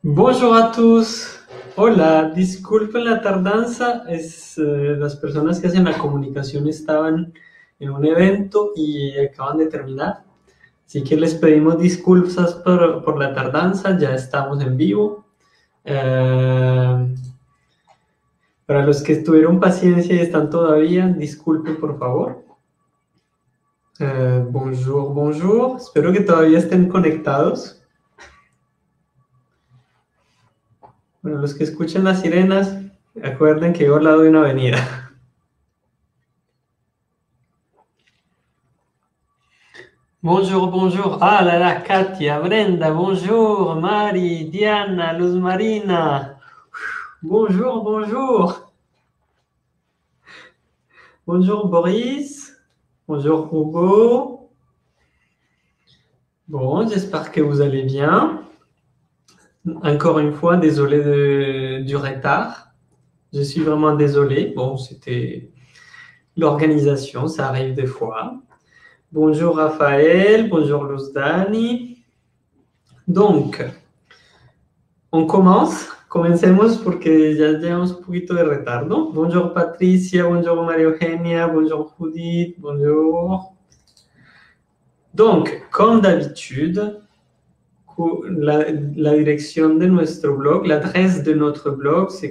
Bonjour à tous. Hola, disculpen la tardanza. Las personas que hacen la comunicación estaban en un evento y acaban de terminar. Así que les pedimos disculpas por la tardanza. Ya estamos en vivo. Para los que tuvieron paciencia y están todavía, disculpen por favor. Bonjour, bonjour. Espero que todavía estén conectados. Bueno, los que escuchen las sirenas, recuerden que vivo al lado de una avenida. Bonjour, bonjour. Ah là là, Katia, Brenda, bonjour. Mari, Diana, Luz Marina. Bonjour, bonjour. Bonjour, Boris. Bonjour, Hugo. Bon, j'espère que vous allez bien. Encore une fois, désolé du retard. Je suis vraiment désolé. Bon, c'était l'organisation, ça arrive des fois. Bonjour Raphaël, bonjour Luz Dani. Donc, on commence. Comencemos porque ya llevamos un poquito de retardo. Bonjour Patricia, bonjour María Eugenia, bonjour Judith, bonjour. Donc, comme d'habitude, la dirección de nuestro blog, l'adresse de notre blog, c'est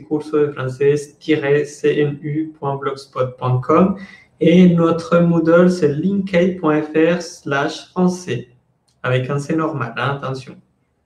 cursodefrancais-cnu.blogspot.com et notre Moodle, c'est linkay.fr/français, avec un C normal, hein, attention.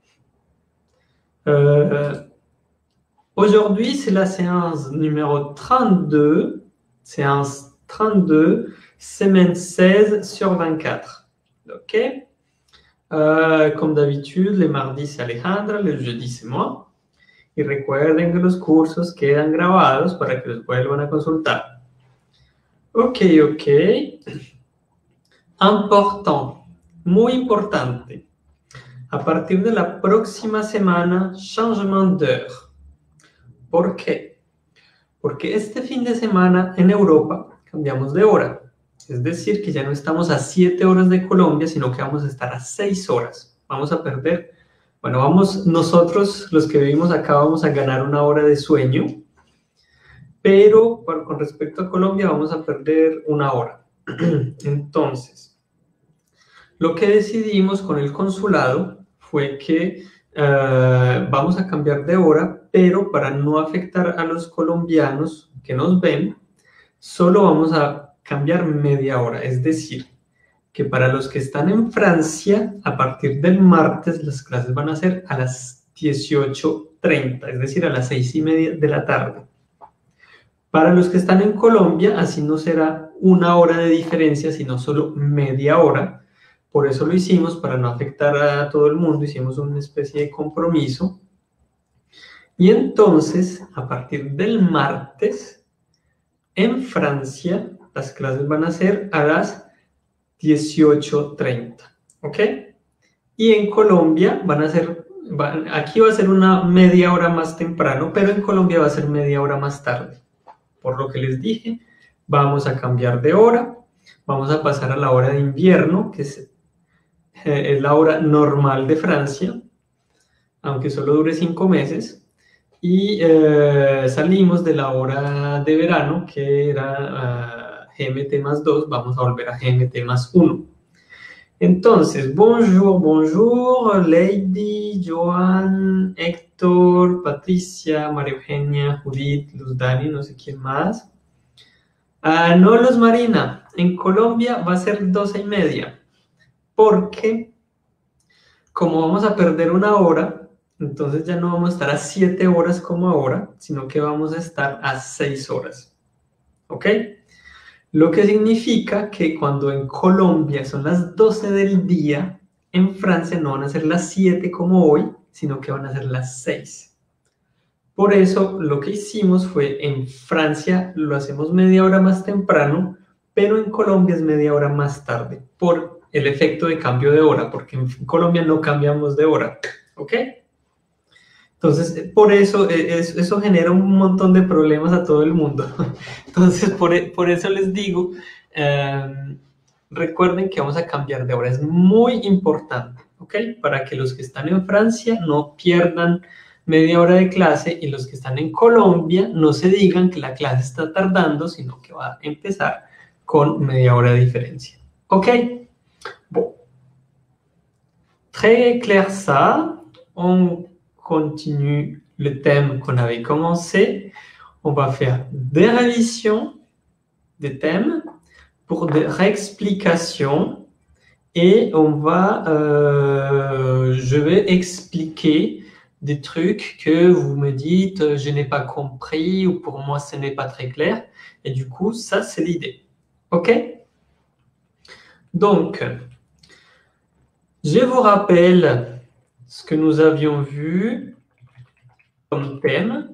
Aujourd'hui, c'est la séance numéro 32, séance 32, semaine 16 sur 24. OK? Comme d'habitude, les mardis c'est Alejandra, les jeudis c'est moi. Y recuerden que los cursos quedan grabados para que los vuelvan a consultar. Ok. Important, muy importante. A partir de la próxima semana, changement d'heure. ¿Por qué? Porque este fin de semana en Europa cambiamos de hora. Es decir, que ya no estamos a 7 horas de Colombia, sino que vamos a estar a 6 horas. Vamos a perder, bueno, nosotros los que vivimos acá vamos a ganar una hora de sueño, pero con respecto a Colombia vamos a perder una hora. Entonces, lo que decidimos con el consulado fue que vamos a cambiar de hora, pero para no afectar a los colombianos que nos ven, solo vamos a cambiar media hora, es decir, que para los que están en Francia, a partir del martes las clases van a ser a las 18:30, es decir, a las 6:30 de la tarde. Para los que están en Colombia, así no será una hora de diferencia, sino solo media hora. Por eso lo hicimos, para no afectar a todo el mundo, hicimos una especie de compromiso. Y entonces, a partir del martes, en Francia, las clases van a ser a las 18:30, ¿ok? Y en Colombia aquí va a ser una media hora más temprano, pero en Colombia va a ser media hora más tarde. Por lo que les dije, vamos a cambiar de hora, vamos a pasar a la hora de invierno, que es la hora normal de Francia, aunque solo dure 5 meses. Y salimos de la hora de verano, que era GMT+2, vamos a volver a GMT+1. Entonces, bonjour, Lady, Joan, Héctor, Patricia, María Eugenia, Judith, Luz Dani, no sé quién más. No, Luz Marina, en Colombia va a ser 12:30, porque como vamos a perder una hora, entonces ya no vamos a estar a 7 horas como ahora, sino que vamos a estar a 6 horas. ¿Ok? Lo que significa que cuando en Colombia son las 12 del día, en Francia no van a ser las 7 como hoy, sino que van a ser las 6. Por eso lo que hicimos fue, en Francia lo hacemos media hora más temprano, pero en Colombia es media hora más tarde, por el efecto de cambio de hora, porque en Colombia no cambiamos de hora. ¿Ok? Entonces, por eso, eso genera un montón de problemas a todo el mundo. Entonces, por eso les digo, recuerden que vamos a cambiar de hora. Es muy importante, ¿ok? Para que los que están en Francia no pierdan media hora de clase, y los que están en Colombia no se digan que la clase está tardando, sino que va a empezar con media hora de diferencia. Ok? Bon. Très clair ça. On continue le thème qu'on avait commencé. On va faire des révisions des thèmes pour des réexplications et je vais expliquer des trucs que vous me dites je n'ai pas compris ou pour moi ce n'est pas très clair, et du coup ça c'est l'idée. Ok? Donc je vous rappelle ce que nous avions vu comme thème.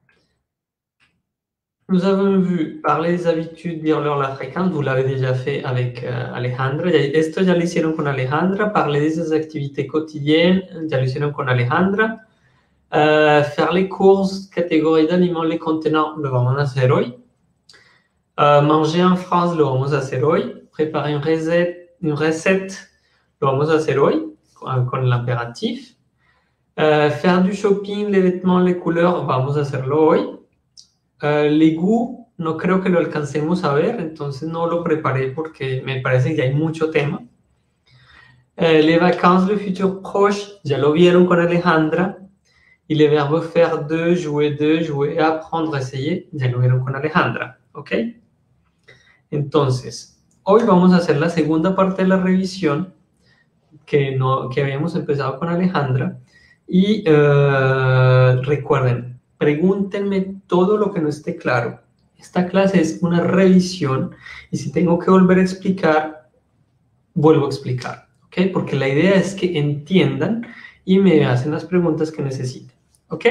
Nous avons vu parler des habitudes, dire l'heure, la fréquence. Vous l'avez déjà fait avec Alejandra. Esto ya lo hicieron con Alejandra. Parler de esas activités quotidiennes, ya lo hicieron con Alejandra. Faire les courses, catégories d'aliments, les contenants, lo vamos a hacer hoy. Manger en France, lo vamos a hacer hoy. Préparer une recette, lo vamos a hacer hoy con l'impératif. Faire du shopping, les vêtements, les couleurs, vamos a hacerlo hoy. Les goûts, no creo que lo alcancemos a ver, entonces no lo preparé porque me parece que hay mucho tema. Les vacances, le futur proche, ya lo vieron con Alejandra. Y les verbes faire de, jouer, apprendre, essayer, ya lo vieron con Alejandra. ¿Ok? Entonces, hoy vamos a hacer la segunda parte de la revisión que habíamos empezado con Alejandra. Y recuerden, pregúntenme todo lo que no esté claro. Esta clase es una revisión y si tengo que volver a explicar, vuelvo a explicar. ¿Ok? Porque la idea es que entiendan y me hacen las preguntas que necesiten. ¿Ok?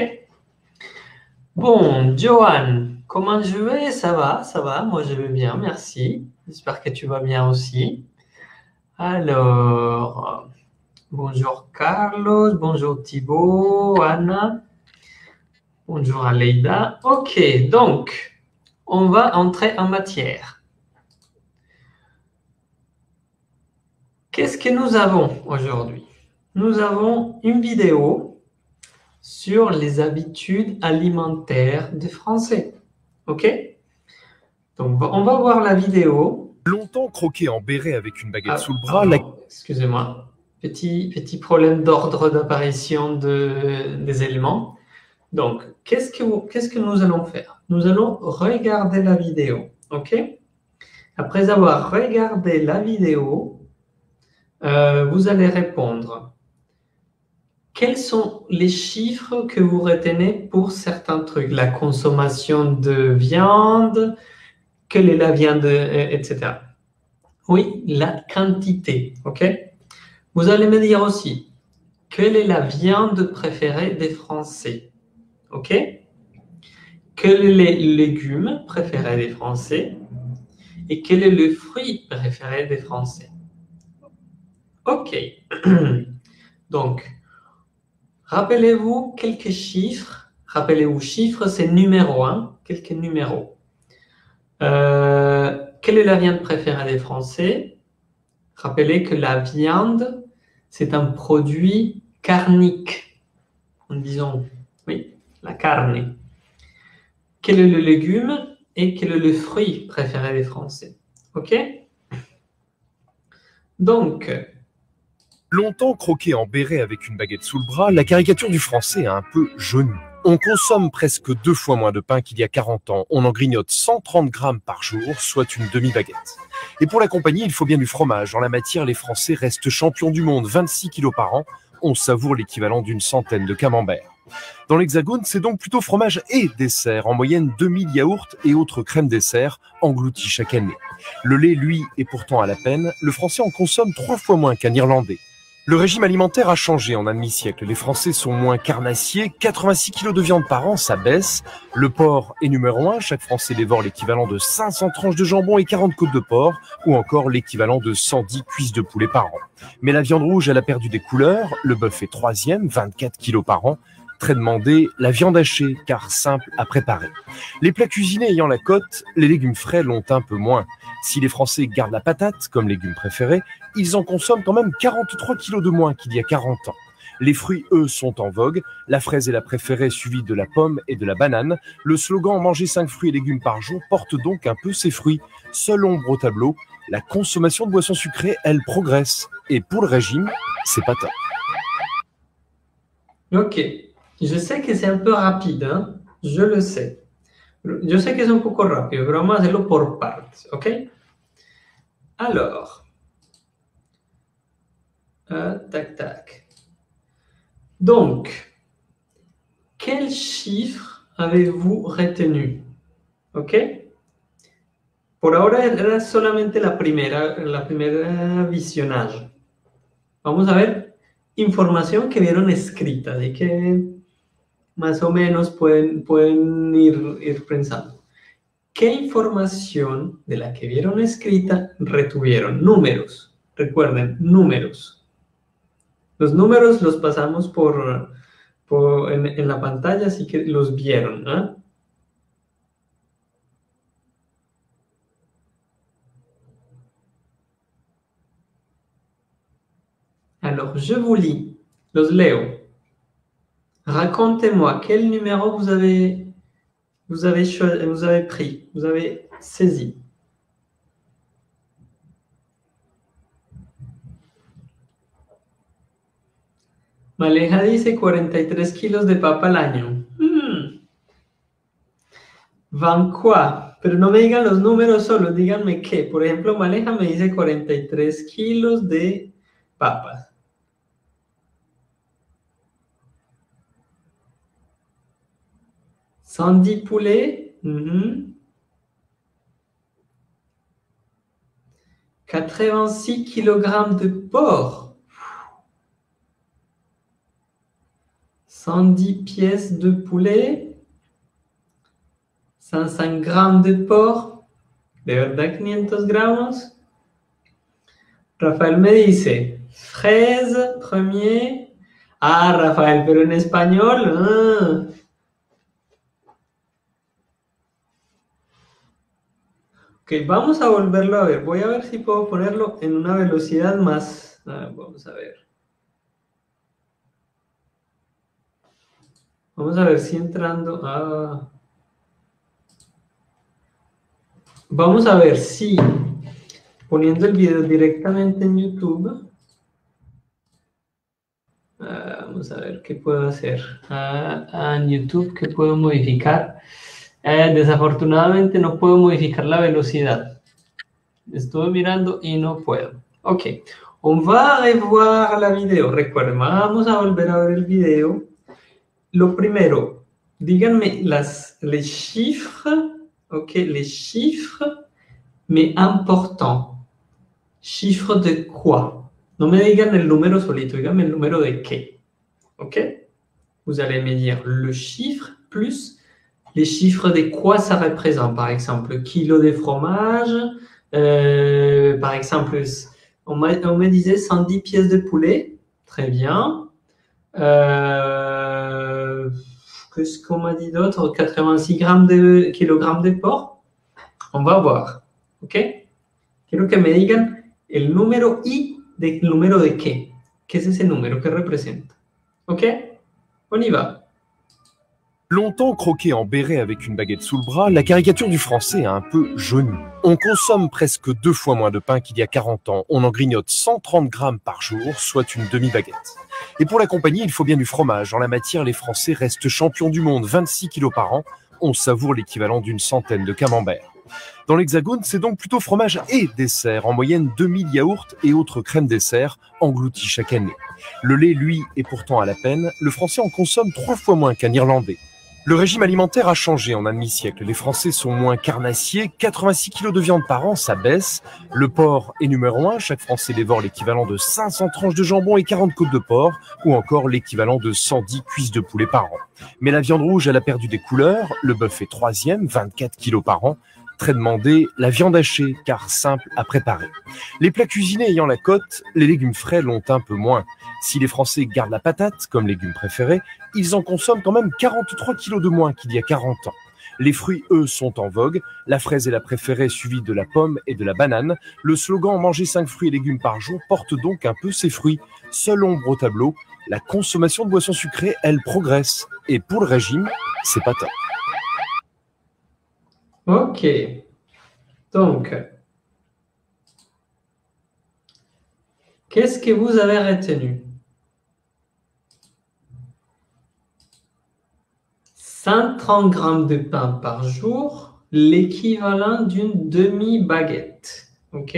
Bon, Johan, comment je vais? Ça va, moi je vais bien, merci. J'espère que tu vas bien aussi. Alors, bonjour Carlos, bonjour Thibaut, Anna. Bonjour Aleida. Ok, donc, on va entrer en matière. Qu'est-ce que nous avons aujourd'hui? Nous avons une vidéo sur les habitudes alimentaires des Français. Ok? Donc, on va voir la vidéo. Longtemps croqué en béret avec une baguette sous le bras. Excusez-moi, petit problème d'ordre d'apparition des éléments. Donc, qu'est-ce que nous allons faire? Nous allons regarder la vidéo, ok? Après avoir regardé la vidéo, vous allez répondre. Quels sont les chiffres que vous retenez pour certains trucs? La consommation de viande, quelle est la viande, etc. Oui, la quantité, ok? Vous allez me dire aussi, quelle est la viande préférée des Français? Ok? Quels sont les légumes préférés des Français? Et quel est le fruit préféré des Français? Ok. Donc, rappelez-vous quelques chiffres. Rappelez-vous, chiffres, c'est numéro 1. Quelques numéros. Quelle est la viande préférée des Français? Rappelez que la viande, c'est un produit carnique. En disant, oui, la carne. Quel est le légume et quel est le fruit préféré des Français? Ok? Donc, longtemps croqué en béret avec une baguette sous le bras, la caricature du Français a un peu jauni. On consomme presque 2 fois moins de pain qu'il y a 40 ans. On en grignote 130 grammes par jour, soit une demi-baguette. Et pour l'accompagner, il faut bien du fromage. En la matière, les Français restent champions du monde, 26 kilos par an. On savoure l'équivalent d'une centaine de camemberts. Dans l'Hexagone, c'est donc plutôt fromage et dessert, en moyenne 2000 yaourts et autres crèmes dessert engloutis chaque année. Le lait, lui, est pourtant à la peine. Le Français en consomme 3 fois moins qu'un Irlandais. Le régime alimentaire a changé en un demi-siècle. Les Français sont moins carnassiers. 86 kilos de viande par an, ça baisse. Le porc est numéro 1. Chaque Français dévore l'équivalent de 500 tranches de jambon et 40 côtes de porc, ou encore l'équivalent de 110 cuisses de poulet par an. Mais la viande rouge, elle a perdu des couleurs. Le bœuf est 3e, 24 kilos par an. Très demandé, la viande hachée, car simple à préparer. Les plats cuisinés ayant la cote, les légumes frais l'ont un peu moins. Si les Français gardent la patate comme légume préféré, ils en consomment quand même 43 kilos de moins qu'il y a 40 ans. Les fruits, eux, sont en vogue. La fraise est la préférée, suivie de la pomme et de la banane. Le slogan « Manger 5 fruits et légumes par jour » porte donc un peu ses fruits. Seule ombre au tableau, la consommation de boissons sucrées, elle progresse. Et pour le régime, c'est pas top. Ok, je sais que c'est un peu rapide, hein? Je le sais. Yo sé que es un poco rápido, pero vamos a hacerlo por partes, ¿ok? Alors, tac, tac. Donc, quel chiffre avez-vous retenu? ¿Ok? Por ahora era solamente la primera visionage. Vamos a ver información que vieron escrita, de que más o menos pueden ir pensando. ¿Qué información de la que vieron escrita retuvieron? Números. Recuerden, números. Los números los pasamos en la pantalla, así que los vieron, ¿eh? Alors, je vous lis, los leo. Racontez-moi quel numéro vous avez pris, vous avez saisi. Maleja dice 43 kilos de papa al año. ¿Van quoi? Pero no me digan los números solo, díganme qué. Por ejemplo, Maleja me dice 43 kilos de papas. Sandy poulet. 86 kg de porc. 110 pièces de poulet. 105 gramos de porc. ¿De verdad 500 gramos? Rafael me dice, fraise, premier. Ah, Rafael, pero en español. Ah. Ok, vamos a volverlo a ver. Voy a ver si puedo ponerlo en una velocidad más. Vamos a ver. Vamos a ver si entrando. Vamos a ver si poniendo el video directamente en YouTube. Vamos a ver qué puedo hacer. En YouTube, ¿qué puedo modificar? Desafortunadamente no puedo modificar la velocidad. Estuve mirando y no puedo. Ok, on va revoir la video. Recuerden, vamos a volver a ver el video. Lo primero, díganme les chiffres, ok, les chiffres, mais importants. Chiffre de quoi? No me digan el número solito, díganme el número de qué. Ok? Vous allez me dire le chiffre plus les chiffres de quoi ça représente. Par exemple, kilo de fromage. Par exemple, on me disait 110 pièces de poulet. Très bien. Qu'est-ce qu'on m'a dit d'autre? 86 kilogrammes de porc. On va voir. ¿Ok? Quiero que me digan el número y del número de qué. ¿Qué es ese número que representa? ¿Ok? On y va. Longtemps croqué en béret avec une baguette sous le bras, la caricature du français a un peu jauni. On consomme presque 2 fois moins de pain qu'il y a 40 ans. On en grignote 130 grammes par jour, soit une demi-baguette. Et pour l'accompagner, il faut bien du fromage. En la matière, les Français restent champions du monde, 26 kilos par an. On savoure l'équivalent d'une centaine de camemberts. Dans l'Hexagone, c'est donc plutôt fromage et dessert, en moyenne 2000 yaourts et autres crèmes dessert engloutis chaque année. Le lait, lui, est pourtant à la peine. Le Français en consomme 3 fois moins qu'un Irlandais. Le régime alimentaire a changé en un demi-siècle. Les Français sont moins carnassiers. 86 kilos de viande par an, ça baisse. Le porc est numéro 1. Chaque Français dévore l'équivalent de 500 tranches de jambon et 40 côtes de porc, ou encore l'équivalent de 110 cuisses de poulet par an. Mais la viande rouge, elle a perdu des couleurs. Le bœuf est 3e, 24 kilos par an. Très demandé, la viande hachée, car simple à préparer. Les plats cuisinés ayant la cote, les légumes frais l'ont un peu moins. Si les Français gardent la patate comme légume préféré, ils en consomment quand même 43 kilos de moins qu'il y a 40 ans. Les fruits, eux, sont en vogue. La fraise est la préférée, suivie de la pomme et de la banane. Le slogan « Manger 5 fruits et légumes par jour » porte donc un peu ses fruits. Seule ombre au tableau, La consommation de boissons sucrées, elle progresse. Et pour le régime, c'est pas top. Ok. Donc, qu'est-ce que vous avez retenu? 130 grammes de pain par jour, l'équivalent d'une demi-baguette. Ok?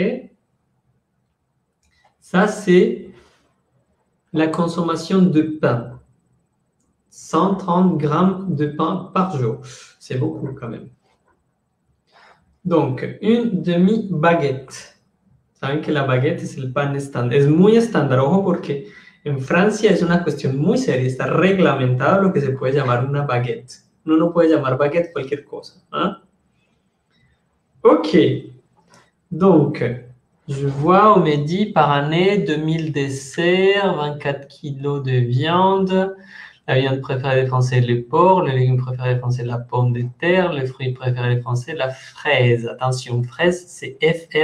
Ça, c'est la consommation de pain. 130 grammes de pain par jour. C'est beaucoup quand même. Donc, une demi-baguette. Saben que la baguette es el pan estándar. Es muy estándar, ojo, porque en Francia es una cuestión muy seria. Está reglamentado lo que se puede llamar una baguette. Uno no puede llamar baguette cualquier cosa. ¿Ah? Ok. Donc, je vois, on me dit par année 2000 desserts, 24 kilos de viande. La viande préférée des Français, le porc. Le légume préféré des Français, la pomme de terre. Le fruit préféré des Français, la fraise. Attention, fraise, c'est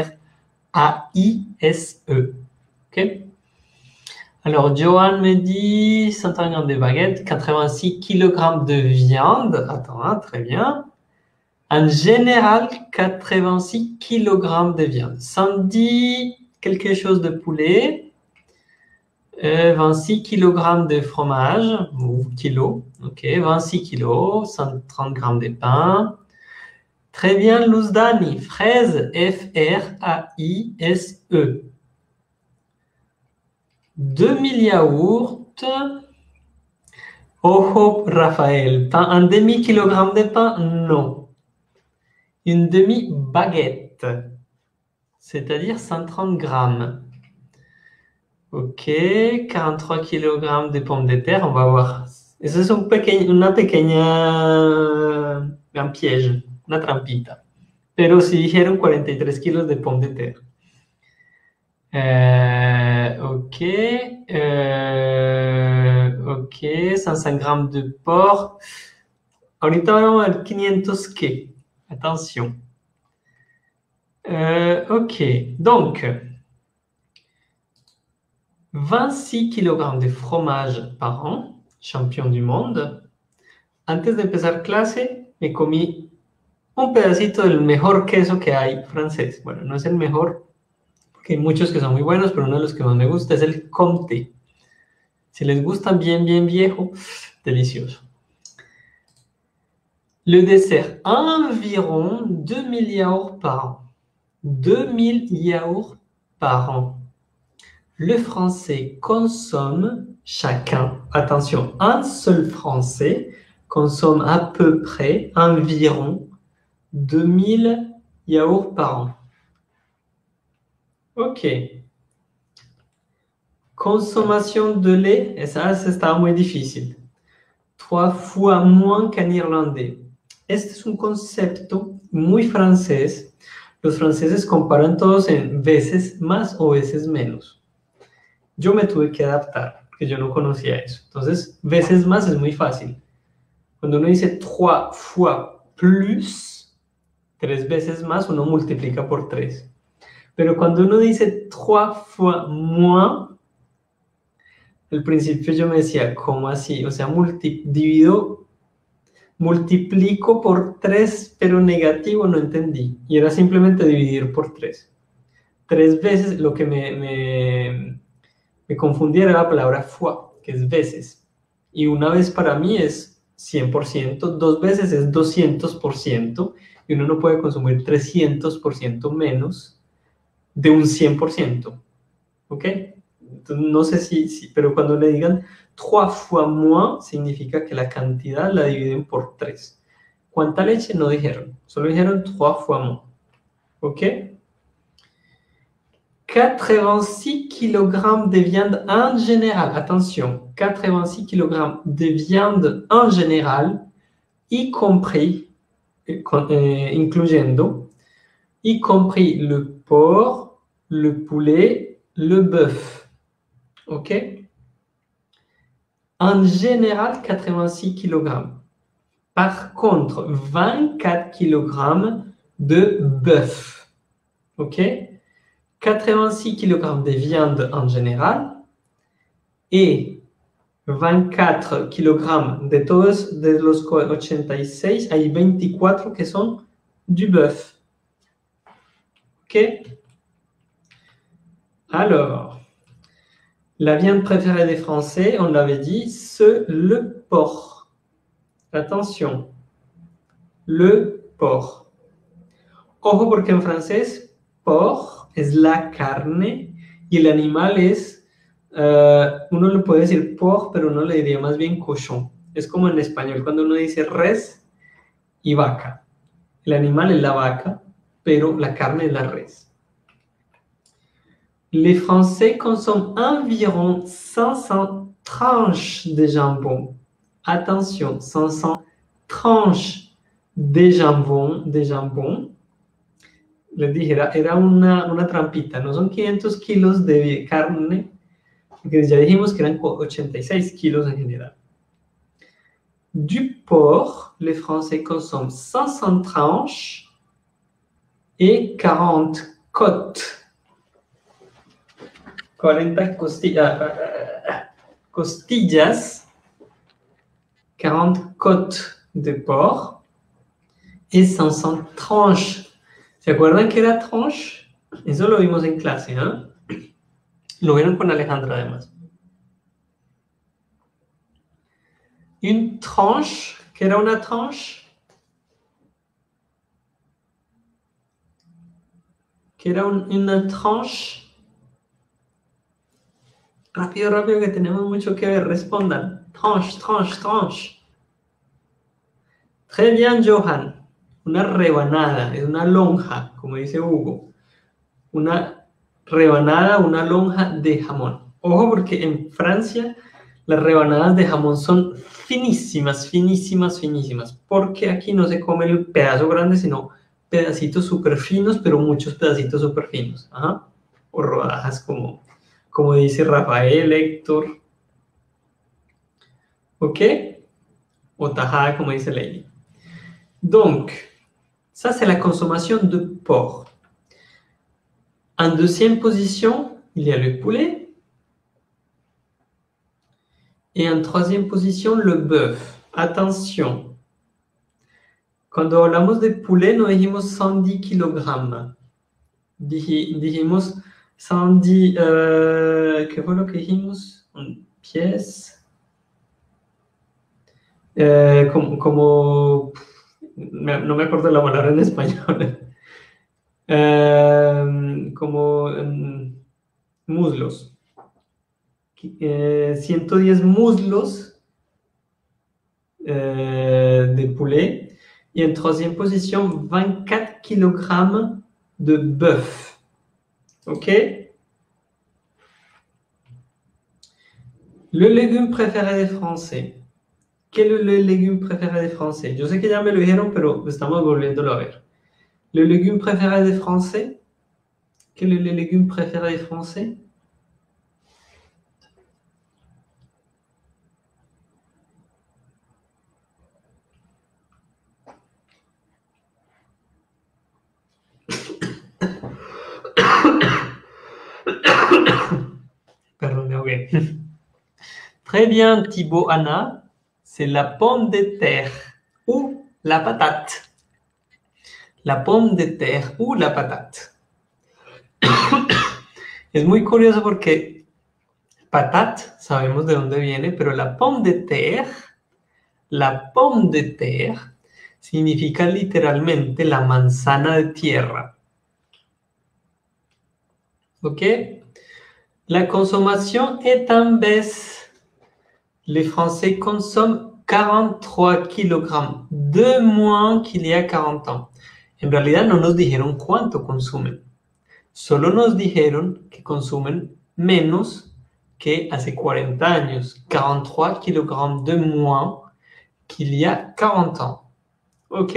F-R-A-I-S-E. OK? Alors, Johan me dit 130 grammes de baguettes, 86 kg de viande. Attends, hein, très bien. En général, 86 kg de viande. Sandy, quelque chose de poulet. 26 kg de fromage, ou kilo, ok, 26 kg, 130 g de pain. Très bien, Luzdani, fraise, F-R-A-I-S-E. 2000 yaourts. Ojo, Raphaël, pain, un demi-kilogramme de pain? Non. Une demi-baguette, c'est-à-dire 130 grammes. Ok, 43 kg de pommes de terre, on va voir. Eso es un un piège, una trampita. Pero si dijeron 43 kilos de pommes de terre. Ok, ok, 105 grammes de porc. Ahorita vamos a ver 500 qué. Attention. Ok, donc 26 kg de fromage par an, champion du monde. Antes de empezar clase, me comí un pedacito del mejor queso que hay francés. Bueno, no es el mejor, porque hay muchos que son muy buenos, pero uno de los que más me gusta es el Comté. Si les gusta bien, bien viejo, delicioso. Le dessert, environ 2000 yaourts par an. 2000 yaourts par an. Le Français consomme chacun, attention, un seul Français consomme à peu près environ 2000 yaourts par an. Ok. Consommation de lait, et ça estaba muy difícil. 3 fois moins qu'en irlandais. Este es un concepto muy francés. Los franceses comparan todos en veces más o veces menos. Yo me tuve que adaptar, porque yo no conocía eso. Entonces, veces más es muy fácil. Cuando uno dice 3 fois plus, 3 veces más, uno multiplica por 3. Pero cuando uno dice 3 fois moins, al principio yo me decía, ¿cómo así? O sea, multiplico por 3, pero negativo no entendí. Y era simplemente dividir por 3. 3 veces, lo que me confundía era la palabra fois, que es veces. Y una vez para mí es 100%, 2 veces es 200%, y uno no puede consumir 300% menos de un 100%. ¿Ok? Entonces, no sé si, pero cuando le digan 3 fois moins, significa que la cantidad la dividen por 3. ¿Cuánta leche? No dijeron, solo dijeron 3 fois moins. ¿Ok? 86 kg de viande en général. Attention, 86 kg de viande en général, y compris, incluyendo, y compris le porc, le poulet, le bœuf. OK? En général, 86 kg. Par contre, 24 kg de bœuf. OK? 86 kg de viande en général et 24 kilogrammes. De todos de los 86, hay 24 que son du bœuf. Ok? Alors, la viande préférée des Français, on l'avait dit, c'est le porc. Attention, le porc. Ojo porque en francés, porc es la carne y el animal es, uno le puede decir porc, pero uno le diría más bien cochon. Es como en español cuando uno dice res y vaca. El animal es la vaca, pero la carne es la res. Les Français consomment environ 500 tranches de jambon. Attention, 500 tranches de jambon. Les dije, era una trampita, no son 500 kilos de carne, porque ya dijimos que eran 86 kilos en general. Du porc, les Français consomment 500 tranches et 40 côtes. 40 costillas, 40 côtes de porc et 500 tranches. ¿Se acuerdan que era tranche? Eso lo vimos en clase, ¿eh? Lo vieron con Alejandra además. Une tranche, ¿qué era una tranche? ¿Qué era una tranche? Rápido, rápido, que tenemos mucho que ver. Respondan. Tranche, tranche, tranche. Très bien, Johan. Una rebanada, es una lonja, como dice Hugo. Una rebanada, una lonja de jamón. Ojo, porque en Francia las rebanadas de jamón son finísimas, finísimas, finísimas. Porque aquí no se come el pedazo grande, sino pedacitos súper finos, pero muchos pedacitos súper finos. Ajá. O rodajas como dice Rafael, Héctor. ¿Ok? O tajada, como dice Lady. Donc, ça c'est la consommation de porc. En deuxième position, il y a le poulet. Et en troisième position, le bœuf. Attention. Cuando hablamos de poulet, no dijimos 110 kilogramos. Dijimos 110, ¿qué fue lo que dijimos? Pies. No me acuerdo la palabra en español. Como muslos. 110 muslos de poulet. Et en troisième position, 24 kg de bœuf. OK? Le légume préféré des Français. ¿Quel es le légume préféré des Français? Yo sé que ya me lo dijeron, pero estamos volviéndolo a ver. Le légume préféré des Français. Quel est le légume préféré des Français? Pardon, me ahogué. Très bien, Thibaut, Anna. C'est la pomme de terre ou la patate. La pomme de terre ou la patate. Es muy curioso porque patate, sabemos de dónde viene, pero la pomme de terre significa literalmente la manzana de tierra. ¿Ok? La consommation est en baisse. Les Français consomment 43 kilogrammes, de moins qu'il y a 40 ans. En realidad no nos dijeron cuánto consumen. Solo nos dijeron que consumen menos que hace 40 años. 43 kilogrammes de moins qu'il y a 40 ans. ¿Ok?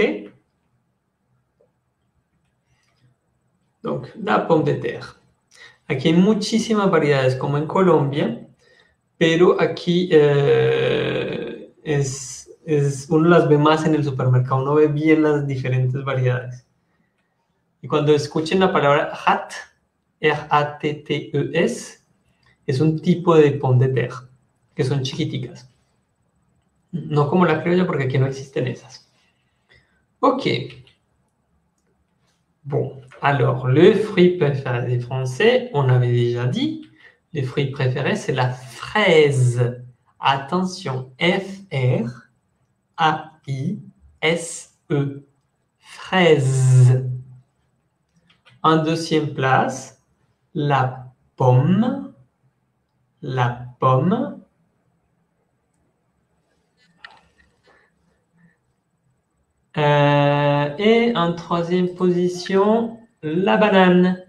Donc, la pomme de terre. Aquí hay muchísimas variedades, como en Colombia, pero aquí uno las ve más en el supermercado, uno ve bien las diferentes variedades. Y cuando escuchen la palabra hat, R-A-T-T-E-S, es un tipo de pomme de terre. que son chiquiticas. No como la criolla, porque aquí no existen esas. Ok. Bon, alors, le fruit préféré des Français, on avait déjà dit. Le fruit préféré, c'est la fraise. Attention, F-R-A-I-S-E. Fraise. En deuxième place, la pomme. La pomme. Et en troisième position, la banane.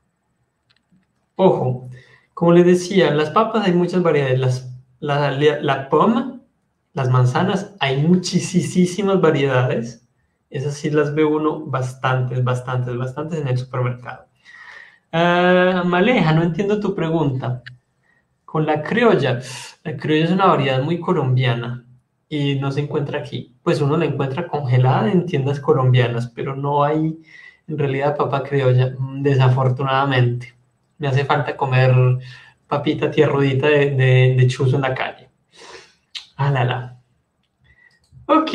Ojo, como les decía, las papas hay muchas variedades. La pomme, las manzanas, hay muchísimas variedades. Esas sí las ve uno bastantes en el supermercado. Maleja, no entiendo tu pregunta. Con la criolla es una variedad muy colombiana y no se encuentra aquí. Pues uno la encuentra congelada en tiendas colombianas, pero no hay en realidad papa criolla, desafortunadamente. Me hace falta comer papita tierrudita de chuzo en la calle. Ah là là. Ok.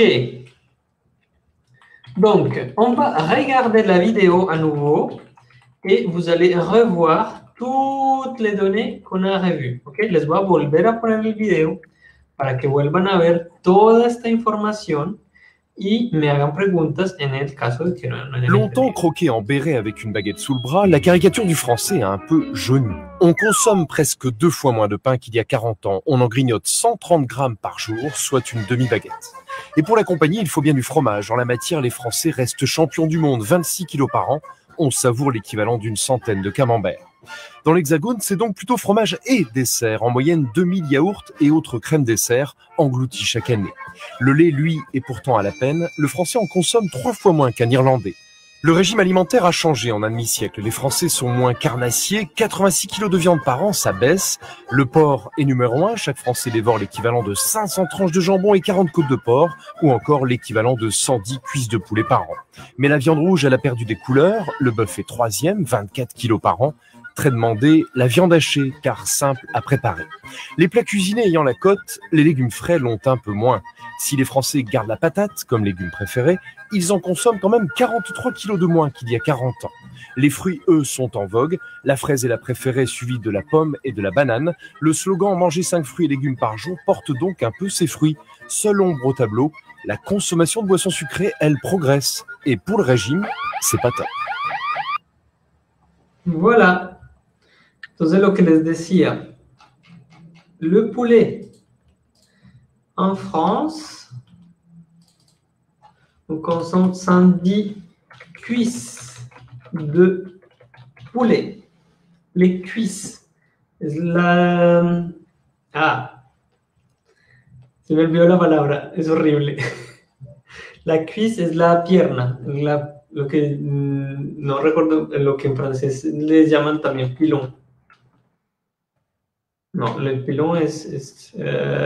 Donc, on va regarder la vidéo à nouveau et vous allez revoir toutes les données qu'on a revues. ¿Ok? Les voy a volver a poner el video para que vuelvan a ver toda esta información y me hagan preguntas en el caso de que no hayan Longtemps entendido. croqué en béret avec une baguette sous le bras, la caricature du français a un peu jauni. On consomme presque 2 fois moins de pain qu'il y a 40 ans. On en grignote 130 grammes par jour, soit une demi-baguette. Et pour l'accompagner, il faut bien du fromage. En la matière, les Français restent champions du monde, 26 kilos par an. On savoure l'équivalent d'une centaine de camemberts. Dans l'Hexagone, c'est donc plutôt fromage et dessert, en moyenne 2000 yaourts et autres crèmes dessert engloutis chaque année. Le lait, lui, est pourtant à la peine. Le Français en consomme 3 fois moins qu'un Irlandais. Le régime alimentaire a changé en un demi-siècle. Les Français sont moins carnassiers. 86 kilos de viande par an, ça baisse. Le porc est numéro 1. Chaque Français dévore l'équivalent de 500 tranches de jambon et 40 côtes de porc, ou encore l'équivalent de 110 cuisses de poulet par an. Mais la viande rouge, elle a perdu des couleurs. Le bœuf est 3e, 24 kilos par an. Très demandé, la viande hachée, car simple à préparer. Les plats cuisinés ayant la cote, les légumes frais l'ont un peu moins. Si les Français gardent la patate comme légume préféré, ils en consomment quand même 43 kilos de moins qu'il y a 40 ans. Les fruits, eux, sont en vogue. La fraise est la préférée, suivie de la pomme et de la banane. Le slogan « Manger 5 fruits et légumes par jour » porte donc un peu ses fruits. Seule ombre au tableau, la consommation de boissons sucrées, elle progresse. Et pour le régime, c'est pas top. Voilà. Entonces, lo que les decía, le poulet en France, on consomme 110 cuisses de poulet. Les cuisses. Es la... Ah, se me olvidó la palabra, es horrible. La cuisse es la pierna, lo que no recuerdo, lo que en francés les llaman también pilón. No, el pilón es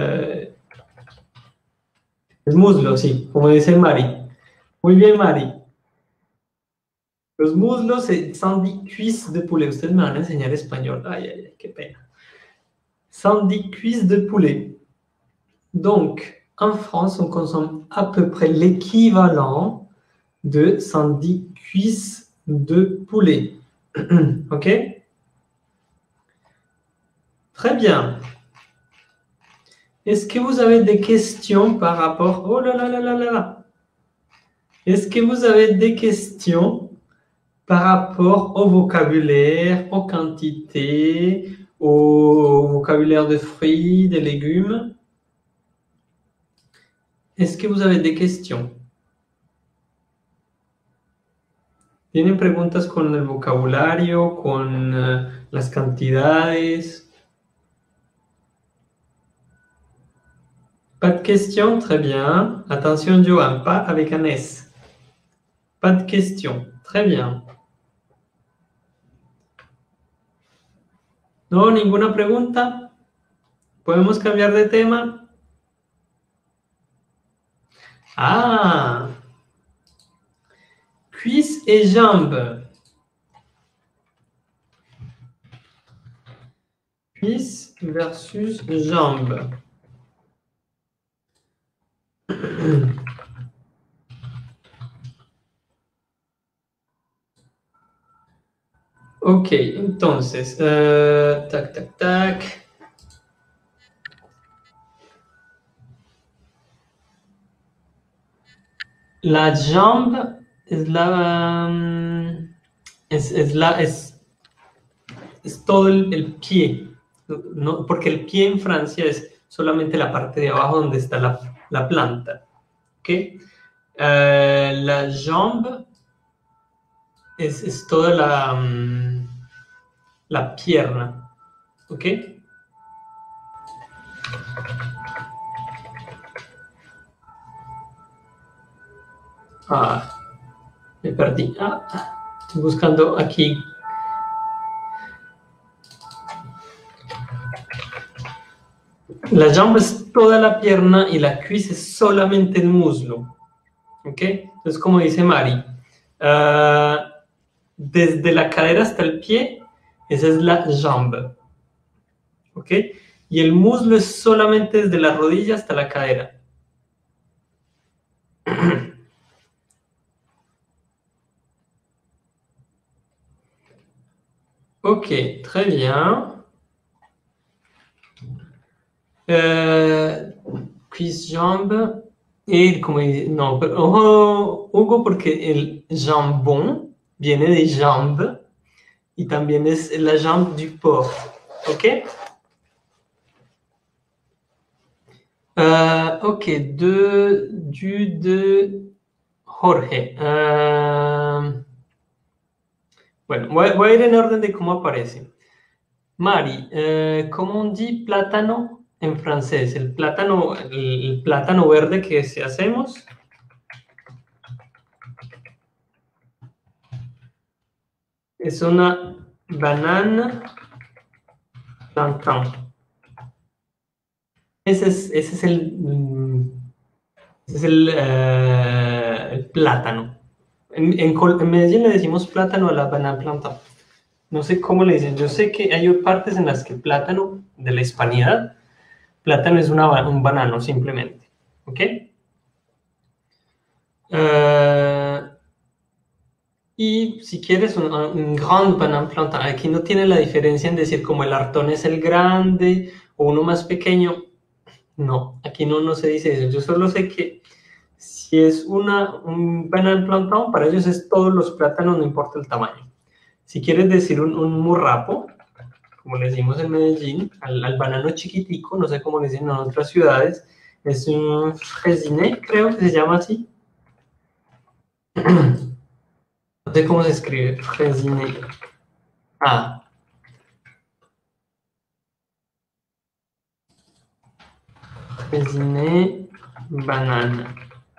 muslo, sí, como dice Mari. Muy bien, Mari. Los muslos son 10 cuisses de poulet. Ustedes me van a enseñar español. Ay, ay, ay, qué pena. 110 cuisses de poulet. Donc, en France, on consomme à peu près l'équivalent de 110 cuisses de poulet. OK? Très bien. Est-ce que vous avez des questions par rapport... Oh là là là là là. Est-ce que vous avez des questions par rapport au vocabulaire, aux quantités, au vocabulaire de fruits, de légumes? Est-ce que vous avez des questions? ¿Tienen preguntas con el vocabulario, con las cantidades? Pas de questions? Très bien. Attention, Johan, pas avec un S. Pas de questions. Très bien. ¿No? ¿Ninguna pregunta? ¿Podemos cambiar de tema? Ah! Cuisses et jambes. Cuisse versus jambe. Ok, entonces, tac, tac, tac. La jambe es es todo el pie, ¿no? Porque el pie en Francia es solamente la parte de abajo donde está la planta. ¿Ok? La jambe es toda la pierna. ¿Ok? Ah, me perdí. Estoy buscando aquí. La jambe es toda la pierna y la cuisse es solamente el muslo. ¿Ok? Entonces, como dice Mari, desde la cadera hasta el pie, esa es la jambe. ¿Ok? Y el muslo es solamente desde la rodilla hasta la cadera. Ok, très bien. Cuisse, jambe. Y como dice, no, pero ojo, Hugo, porque el jambon viene de jambe y también es la jambe du porc. ¿Ok? Ok, de Jorge. Bueno, voy a ir en orden de cómo aparece. Mari, ¿cómo on dit plátano en francés? El plátano verde que si hacemos. Es una banana plantain. Ese es el plátano. En Medellín le decimos plátano a la banana plantain. No sé cómo le dicen. Yo sé que hay partes en las que plátano, de la hispanidad, plátano es un banano simplemente. ¿Ok? Y si quieres un grand banane plantain, aquí no tiene la diferencia en decir como el artón es el grande o uno más pequeño. No, aquí no se dice eso. Yo solo sé que si es un banane plantain, para ellos es todos los plátanos, no importa el tamaño. Si quieres decir un murrapo, como le decimos en Medellín, al banano chiquitico, no sé cómo le dicen en otras ciudades, es un fresiné, creo que se llama así. No sé cómo se escribe, fresiné. Fresiné banana.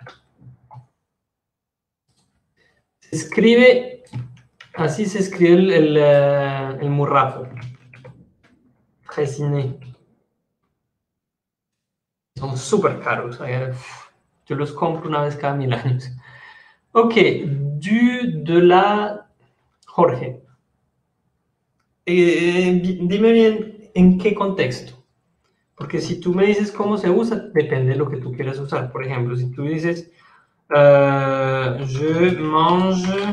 Se escribe, así se escribe el murrapo. Fresiné. Son súper caros. Yo los compro una vez cada 1000 años. Ok, de la Jorge. Dime bien en qué contexto. Porque si tú me dices cómo se usa, depende de lo que tú quieras usar. Por ejemplo, si tú dices, je mange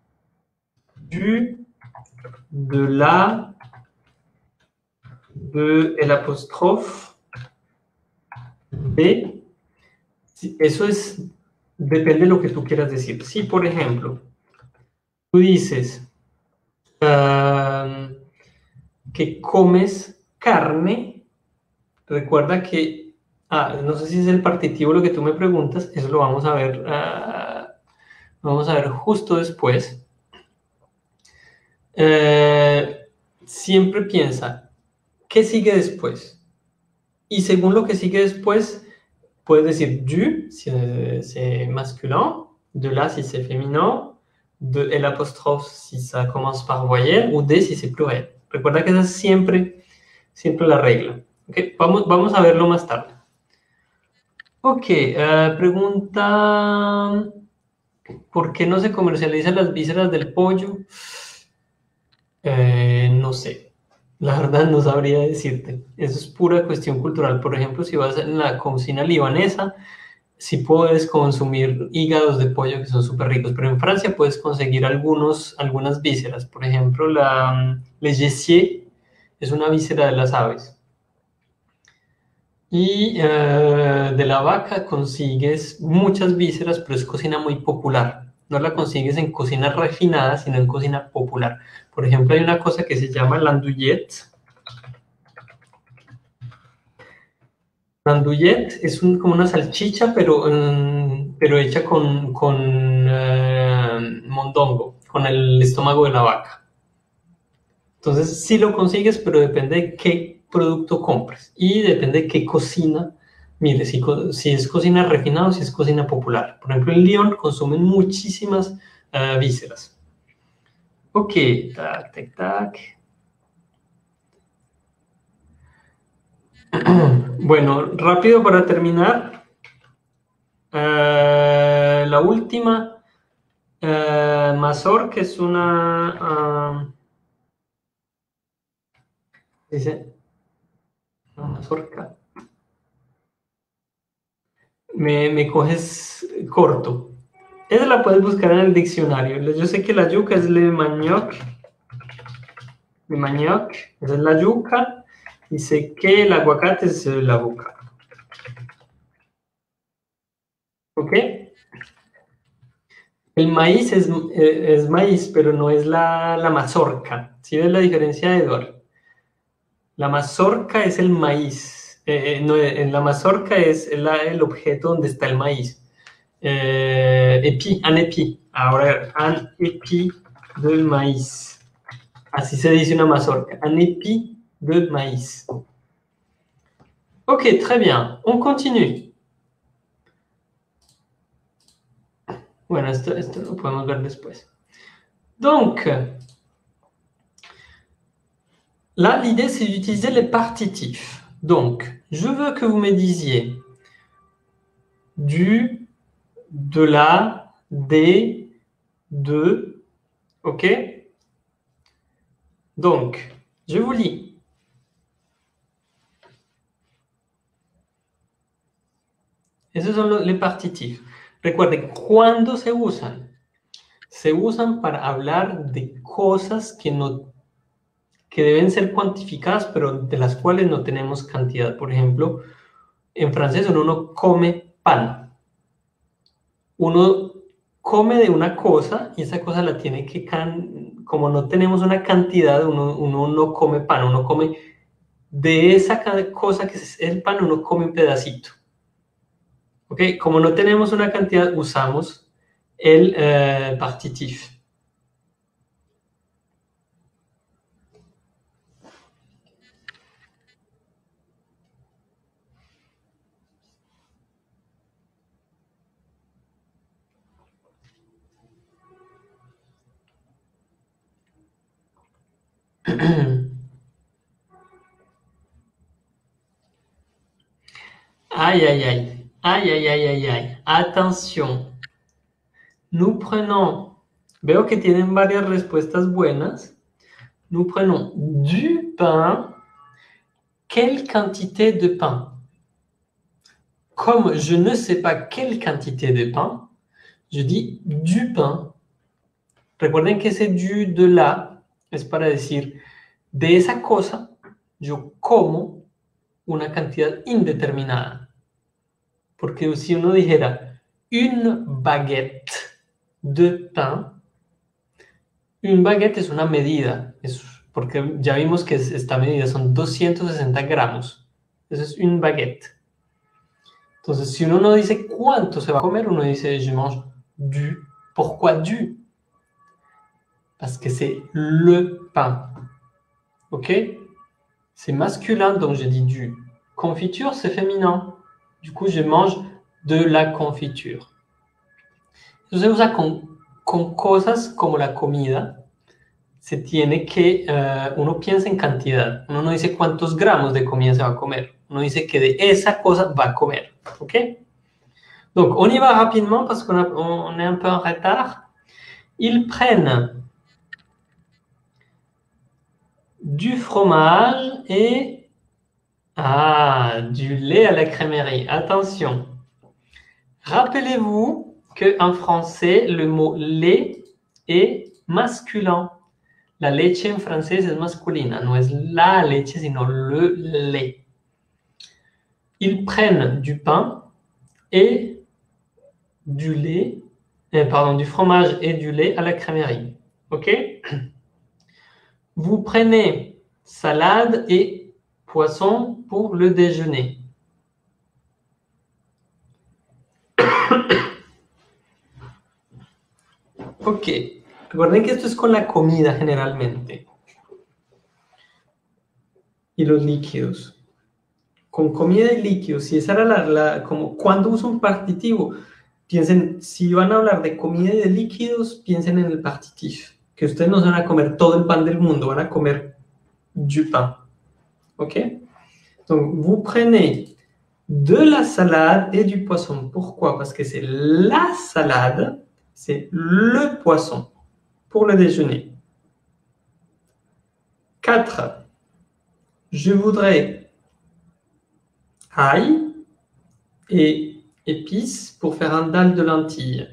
de la, de el apóstrofe de, eso es, depende de lo que tú quieras decir. Si, por ejemplo, tú dices que comes carne, recuerda que, no sé si es el partitivo lo que tú me preguntas, eso lo vamos a ver justo después. Siempre piensa, ¿qué sigue después? Y según lo que sigue después, puedes decir du, si c'est masculin, de la, si c'est féminin, de el apóstrofe, si ça commence par voyelle, ou de, si c'est pluriel. Recuerda que esa es siempre la regla. ¿Okay? Vamos a verlo más tarde. Ok, pregunta, ¿por qué no se comercializan las vísceras del pollo? No sé. La verdad no sabría decirte. Eso es pura cuestión cultural. Por ejemplo, si vas en la cocina libanesa, sí puedes consumir hígados de pollo que son súper ricos, pero en Francia puedes conseguir algunas vísceras. Por ejemplo, le gésier es una víscera de las aves. Y de la vaca consigues muchas vísceras, pero es cocina muy popular. No la consigues en cocina refinada, sino en cocina popular. Por ejemplo, hay una cosa que se llama l'andouillette. L'andouillette es como una salchicha, pero hecha con mondongo, con el estómago de la vaca. Entonces, sí lo consigues, pero depende de qué producto compres y depende de qué cocina. Mire, si es cocina refinada o si es cocina popular. Por ejemplo, en Lyon consumen muchísimas vísceras. Ok, tac, tac, tac. Bueno, rápido para terminar. La última, mazorca es una... dice, no, mazorca. Me coges corto. Esa la puedes buscar en el diccionario. Yo sé que la yuca es le manioc, esa es la yuca, y sé que el aguacate es la boca. ¿Ok? El maíz es maíz, pero no es la mazorca. ¿Sí ves la diferencia, Eduardo? La mazorca es el maíz. No, en la mazorca es el objeto donde está el maíz. Un épi. Ahora, un épi del maíz. Así se dice una mazorca. Un épi de maíz. Ok, très bien. On continue. Bueno, esto lo podemos ver después. Donc, là, l'idée, c'est d'utiliser les partitifs. Donc, je veux que vous me disiez du, de la, des, de. OK? Donc, je vous lis. Esos son les partitifs. Recuerden, ¿cuándo se usan? Se usan para hablar de cosas que deben ser cuantificadas, pero de las cuales no tenemos cantidad. Por ejemplo, en francés uno no come pan. Uno come de una cosa y esa cosa la tiene que, como no tenemos una cantidad, uno no come pan, uno come de esa cosa que es el pan, uno come un pedacito. ¿Ok? Como no tenemos una cantidad, usamos el partitif. Aïe, aïe, aïe. Aïe, aïe, aïe, aïe, aïe. Atención. Nous prenons, veo que tienen varias respuestas buenas. Nous prenons du pain. Quelle quantité de pain? Comme je ne sais pas quelle quantité de pain, je dis du pain. Recuerden que ese du de la es para decir de esa cosa yo como una cantidad indeterminada. Porque si uno dijera une baguette de pain, une baguette es una medida, porque ya vimos que esta medida son 260 gramos. Eso es une baguette. Entonces, si uno no dice cuánto se va a comer, uno dice je mange du. Pourquoi du? Parce que c'est le pain. Ok? C'est masculin, donc je dis du. Confiture, c'est féminin. Du coup, je mange de la confiture. Eso se usa con cosas como la comida. Se tiene que, uno piensa en cantidad. Uno no dice cuántos gramos de comida se va a comer. Uno dice que de esa cosa va a comer. OK? Donc, on y va rapidement parce qu'on est un peu en retard. Ils prennent du fromage et du lait à la crèmerie. Attention. Rappelez-vous qu'en français, le mot lait est masculin. La leche en francés es masculina, no es la leche, sino le lait. Ils prennent du pain et du lait, du fromage et du lait à la crèmerie. OK? Vous prenez salade et poisson pour le déjeuner. Ok. Recuerden que esto es con la comida generalmente. Y los líquidos. Con comida y líquidos. Si esa era como cuando uso un partitivo, piensen, si van a hablar de comida y de líquidos, piensen en el partitif. Que ustedes no se van a comer todo el pan del mundo, van a comer du pain. Ok? Donc, vous prenez de la salade et du poisson. Pourquoi? Parce que c'est la salade, c'est le poisson pour le déjeuner. 4. Je voudrais ail et épices pour faire un dal de lentilles.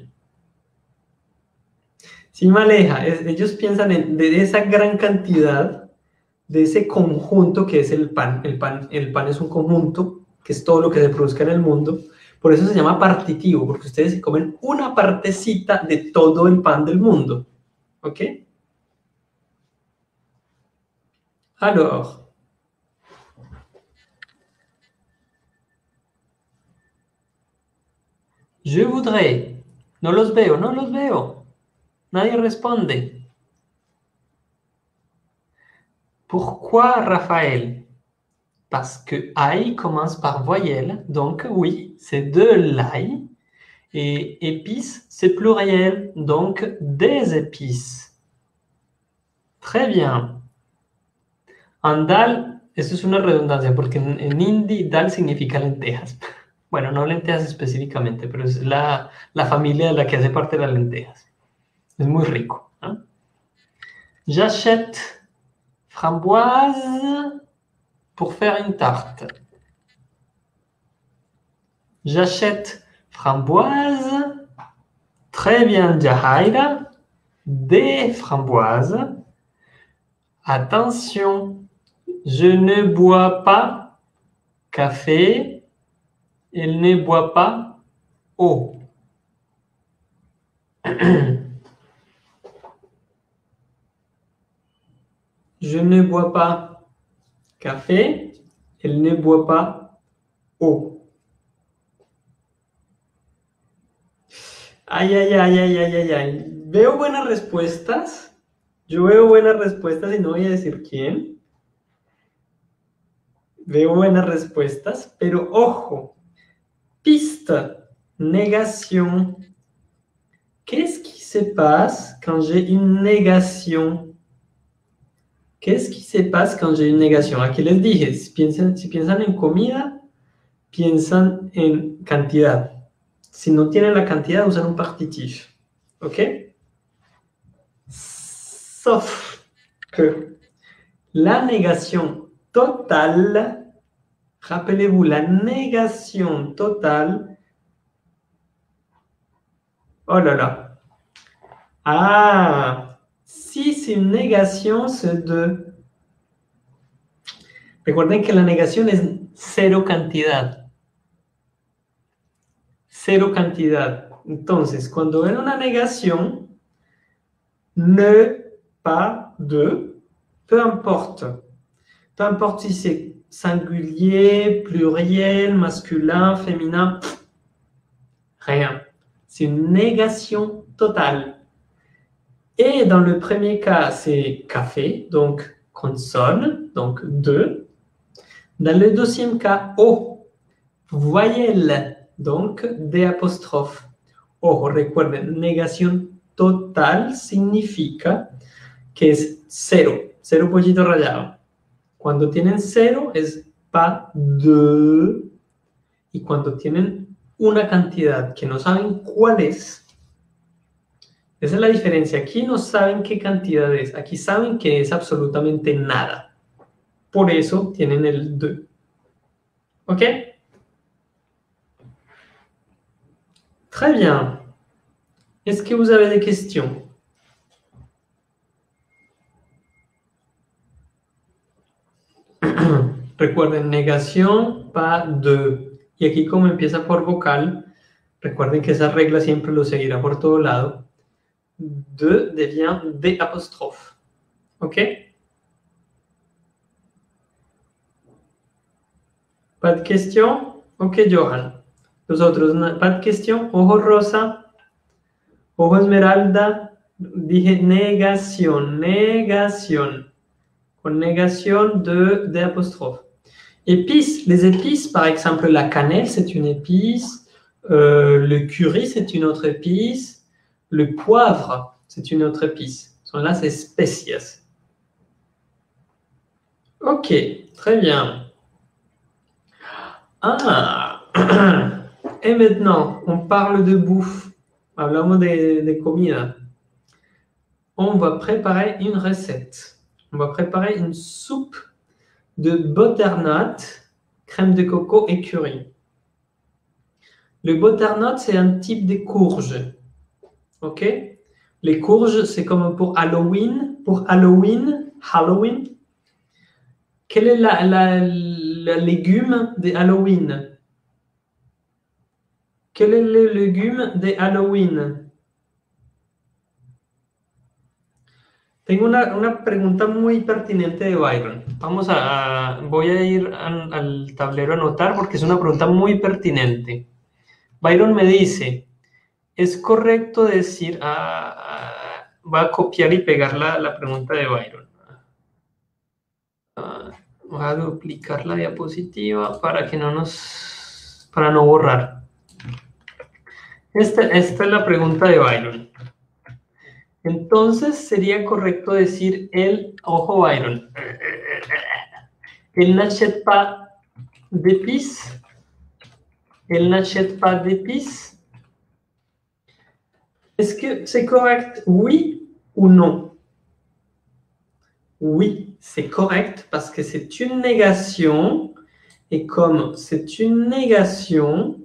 Si me aleja, ellos piensan de esa gran cantidad, de ese conjunto que es el pan. El pan es un conjunto, que es todo lo que se produzca en el mundo. Por eso se llama partitivo, porque ustedes se comen una partecita de todo el pan del mundo. ¿Ok? Alors, je voudrais. No los veo, no los veo. Nadie responde. Pourquoi Raphaël? Parce que ail commence par voyelle, donc oui, c'est de l'ail. Et épices, c'est pluriel, donc des épices. Très bien. En dal, esto es una redundancia, porque en hindi dal significa lentejas. Bueno, no lentejas específicamente, pero es la familia de la que hace parte de las lentejas. Es muy rico, ¿no? J'achète framboise pour faire une tarte. J'achète framboise. Très bien, Jahaira. Des framboises. Attention, je ne bois pas café. Elle ne boit pas eau. Je ne bois pas café. Elle ne boit pas eau. Ay, ay, ay, ay, ay, ay, ay. Veo buenas respuestas. Yo veo buenas respuestas y no voy a decir quién. Veo buenas respuestas, pero ojo. Piste, négation. Qu'est-ce qui se passe quand j'ai une négation? Qu'est-ce qui se passe quand j'ai une négation? Aquí les dije, si piensan en comida, piensan en cantidad. Si no tienen la cantidad, usan un partitif. ¿Ok? Sauf que la négation totale, rappelez-vous, la négation totale, oh là là. Ah, si c'est une négation, c'est de... Recuerden que la negación es cero cantidad. Cero cantidad. Entonces, cuando ven una negación, ne, pas, de, peu importe. Peu importe si c'est singulier, pluriel, masculin, féminin, rien. C'est une négation totale. Et dans le premier cas, c'est café, donc consonne, donc de. Dans le deuxième cas, O, voyelle, donc D apostrophe. Ojo, recuerden, negación total significa que es cero, cero pollito rallado. Cuando tienen cero es pas de, y cuando tienen una cantidad que no saben cuál es, esa es la diferencia. Aquí no saben qué cantidad es, aquí saben que es absolutamente nada. Por eso tienen el de. ¿Ok? Très bien. Est-ce que vous avez des questions? Recuerden, negación, pas de. Y aquí como empieza por vocal, recuerden que esa regla siempre lo seguirá por todo lado. De devient des apostrophes. ¿Ok? ¿Pas de question? Ok, Johan. Los otros, ¿pas de question? Ojo rosa, ojo esmeralda. Dije negación, negación. Con negación de apostrophe. Épices, les épices, par exemple, la cannelle, c'est une épice. Le curry, c'est une autre épice. Le poivre, c'est une autre épice. Sont là, c'est especias. Ok, très bien. Ah, et maintenant, on parle de bouffe. Hablamos de comida. On va préparer une recette. On va préparer une soupe de butternut, crème de coco et curry. Le butternut, c'est un type de courge. OK? Les courges, c'est comme pour Halloween. Pour Halloween, quel est le légume de Halloween? Quel est le légume de Halloween? Tengo una pregunta muy pertinente de Byron. Voy a ir al tablero a anotar porque es una pregunta muy pertinente. Byron me dice, ¿es correcto decir... voy a copiar y pegar la pregunta de Byron. Voy a duplicar la diapositiva para no borrar. Esta es la pregunta de Byron. Entonces sería correcto decir ojo Byron, il n'achète pas d'épices, il n'achète pas d'épices. Est-ce que c'est correct, oui ou non? Oui, c'est correct parce que c'est une négation et comme c'est une négation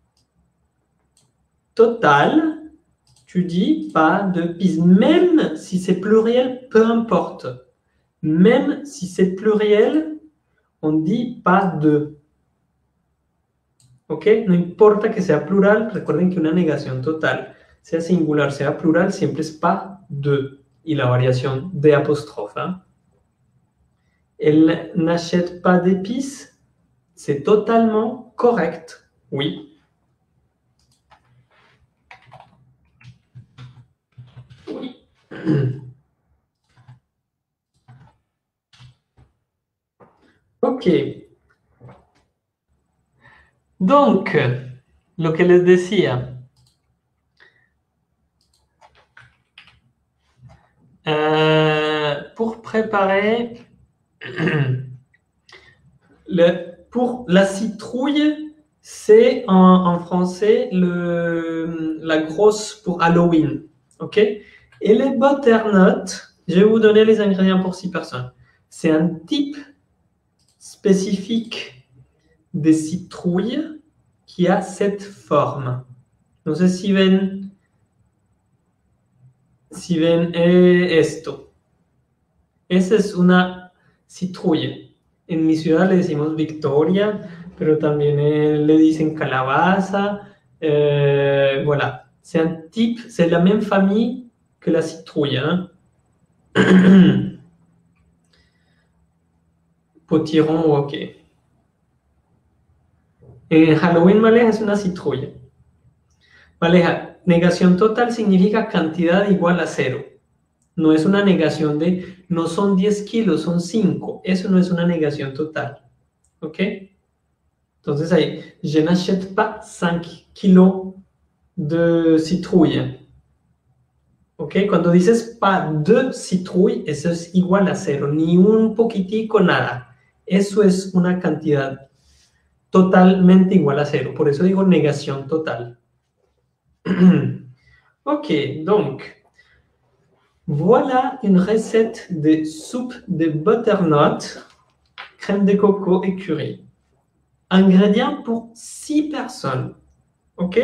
totale, tu dis pas d'épices, même si c'est pluriel, peu importe. Même si c'est pluriel, on dit pas de. ¿Ok? No importa que sea plural, recuerden que una negación total, sea singular, sea plural, siempre es pas de. Y la variación de apostrophe. ¿Eh? Elle n'achète pas d'épices, c'est totalement correct. Oui. Oui. Ok. Donc, lo que les decía. Pour préparer pour la citrouille, c'est en français la grosse pour Halloween. OK? Et les butternuts, je vais vous donner les ingrédients pour 6 personnes. C'est un type spécifique de citrouille qui a cette forme. No sé si ven esto. Esa es una citrouille. En mi ciudad le decimos Victoria, pero también le dicen calabaza. Voilà. C'est un type, c'est la même famille que la citrouille. Hein? Potiron, ok. En Halloween, Maleja es una citrouille. Maleja, negación total significa cantidad igual a 0. No es una negación de, no son 10 kilos, son 5. Eso no es una negación total. ¿Ok? Entonces ahí, je n'achète pas 5 kilos de citrouille. ¿Ok? Cuando dices pas de citrouille, eso es igual a 0. Ni un poquitico, nada. Eso es una cantidad totalmente igual a 0. Por eso digo negación total. Ok, donc, voilà une recette de soupe de butternut crème de coco et curry. Ingrédients pour 6 personnes. OK?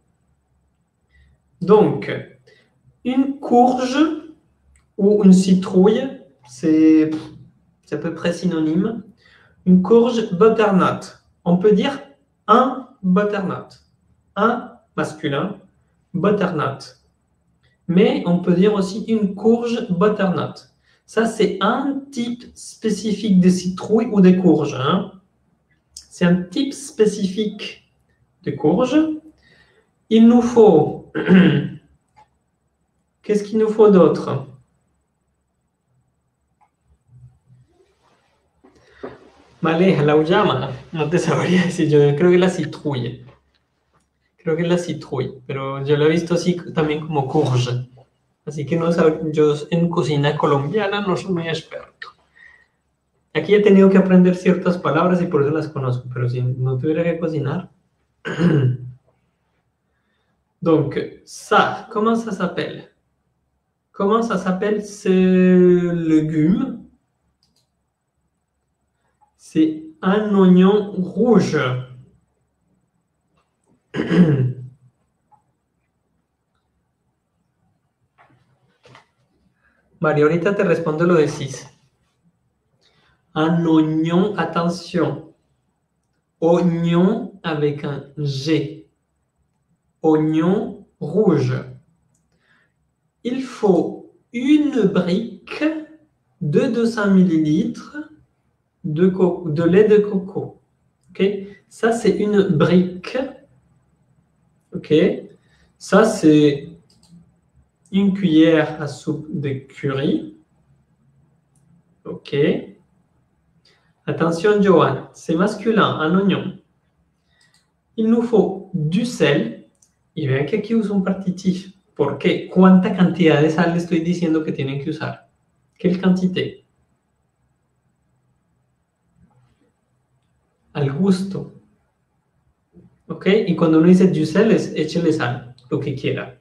Donc, une courge ou une citrouille, c'est à peu près synonyme. Une courge butternut. On peut dire un butternut. Un masculin, butternut. Mais on peut dire aussi une courge butternut. Ça, c'est un type spécifique de citrouille ou de courge. Hein. C'est un type spécifique de courge. Il nous faut... Qu'est-ce qu'il nous faut d'autre? Vale, la llama. No te sabría decir. Yo creo que la citrouille. Creo que es la citrouille, pero yo lo he visto así también como courge. Así que no yo en cocina colombiana no soy muy experto. Aquí he tenido que aprender ciertas palabras y por eso las conozco, pero si no tuviera que cocinar. Donc, ça, comment ça s'appelle? Comment ça s'appelle ce légume? C'est un oignon rouge. Mario, ahorita te respondo lo de 6. Un oignon, attention. Oignon avec un G. Oignon rouge. Il faut une brique de 200 ml de lait de coco. OK? Ça, c'est une brique. OK? Ça, c'est une cuillère à soupe de curry. OK? Attention, Johan, c'est masculin, un oignon. Il nous faut du sel. Y vean que aquí uso un partitif. ¿Por qué? ¿Cuánta cantidad de sal le estoy diciendo que tienen que usar? ¿Qué cantidad? Al gusto. ¿Ok? Y cuando uno dice du sel, es échele sal, lo que quiera.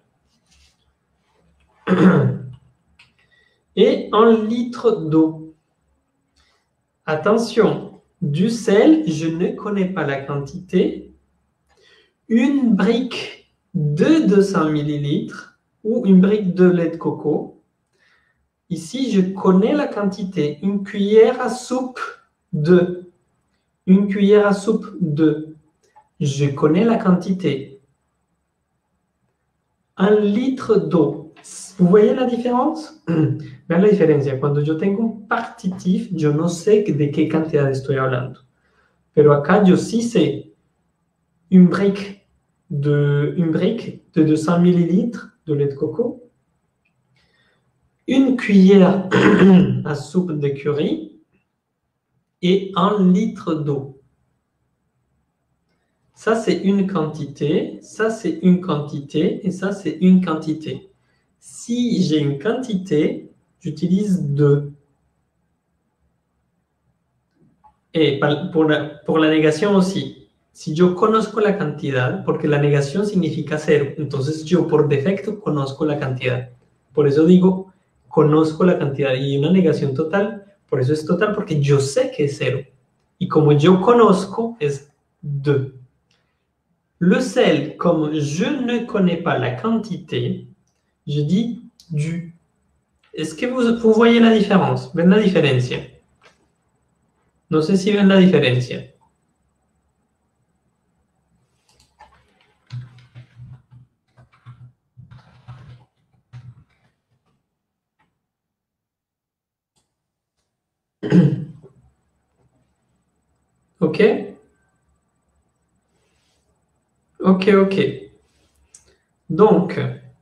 Et 1 litre d'eau. Attention, du sel, je ne connais pas la quantité. Une brique de 200 ml ou une brique de lait de coco. Ici, je connais la quantité. Une cuillère à soupe de. Une cuillère à soupe de. Je connais la quantité. 1 litre d'eau. Vous voyez la différence? Vean la diferencia. Cuando yo tengo un partitif, yo no sé de qué cantidad estoy hablando. Pero acá yo sí sé une brique de 200 ml de lait de coco, une cuillère à soupe de curry et 1 litre d'eau. Ça, c'est une quantité, ça, c'est une quantité, et ça, c'est une quantité. Si j'ai une quantité, j'utilise 2. Et pour la negación aussi. Si yo conozco la cantidad, porque la negación significa 0, entonces yo por defecto conozco la cantidad. Por eso digo, conozco la cantidad. Y una negación total, por eso es total, porque yo sé que es 0. Y como yo conozco, es 2. Le sel, comme je ne connais pas la quantité, je dis du. Est-ce que vous voyez la différence? ¿Ven la diferencia? No sé si ven la diferencia. OK? OK, OK. Donc,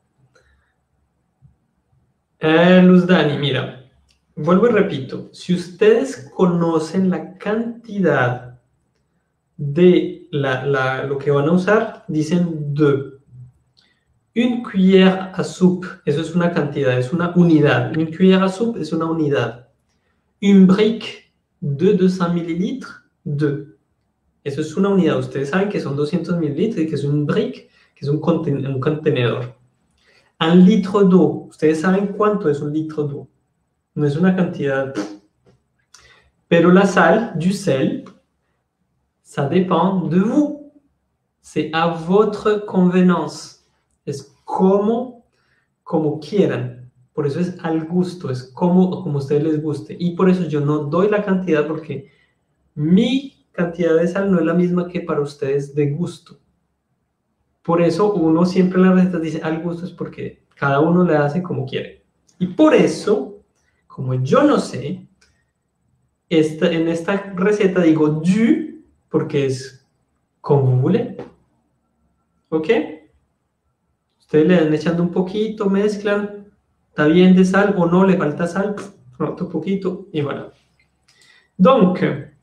Luz Dani, mira, vuelvo y repito, si ustedes conocen la cantidad de lo que van a usar, dicen 2. Une cuillère à soupe, eso es una cantidad, es una unidad. Une cuillère à soupe es una unidad. Une brique de 200 ml, 2. Eso es una unidad. Ustedes saben que son 200 mililitros y que es un brick, que es un contenedor. 1 litre d'eau. Ustedes saben cuánto es 1 litre d'eau. No es una cantidad. Pero la sal, du sel, ça dépend de vous. C'est à votre convenance. Es como quieran. Por eso es al gusto, es como a ustedes les guste. Y por eso yo no doy la cantidad porque mi cantidad de sal no es la misma que para ustedes de gusto. Por eso uno siempre en las recetas dice al gusto, es porque cada uno le hace como quiere. Y por eso, como yo no sé, en esta receta digo du porque es como vous voulez. ¿Ok? Ustedes le dan echando un poquito, mezclan, está bien de sal o no, le falta sal, otro poquito y voilà. Donc,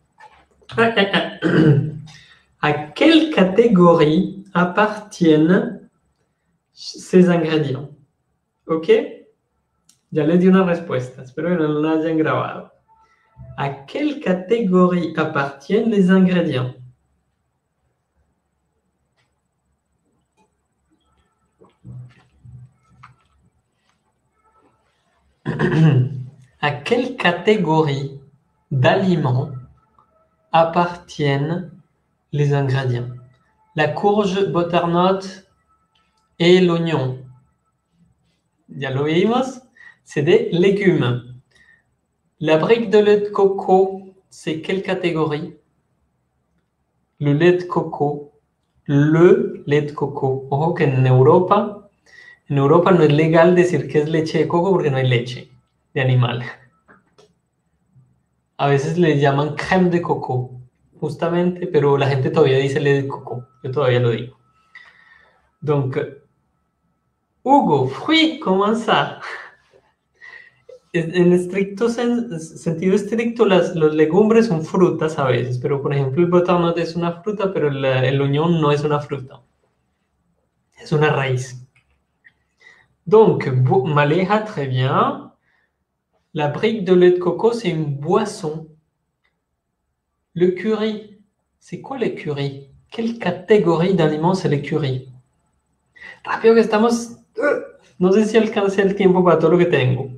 à quelle catégorie appartiennent ces ingrédients? ¿Ok? Ya les di una respuesta, espero que no la hayan grabado. ¿A quelle catégorie appartiennent les ingrédients? À quelle catégorie d'aliments appartiennent les ingrédients? La courge, butternut et l'oignon. Ya lo vimos, c'est des légumes. La brique de lait de coco, c'est quelle catégorie? Le lait de coco. Le lait de coco. Ojo que en Europa no es legal decir que es leche de coco porque no hay leche de animal. A veces le llaman crème de coco, justamente, pero la gente todavía dice lait de coco. Yo todavía lo digo. Donc, Hugo, fruit, comment ça? En estricto sentido estricto, los legumbres son frutas a veces, pero por ejemplo el butternut es una fruta, pero el oignon no es una fruta. Es una raíz. Donc, Maléja, très bien. La brique de lait de coco, c'est une boisson. Le curry, c'est quoi le curry? Quelle catégorie d'aliments c'est le curry? Rápido que estamos... no sé si alcance el tiempo para todo lo que tengo.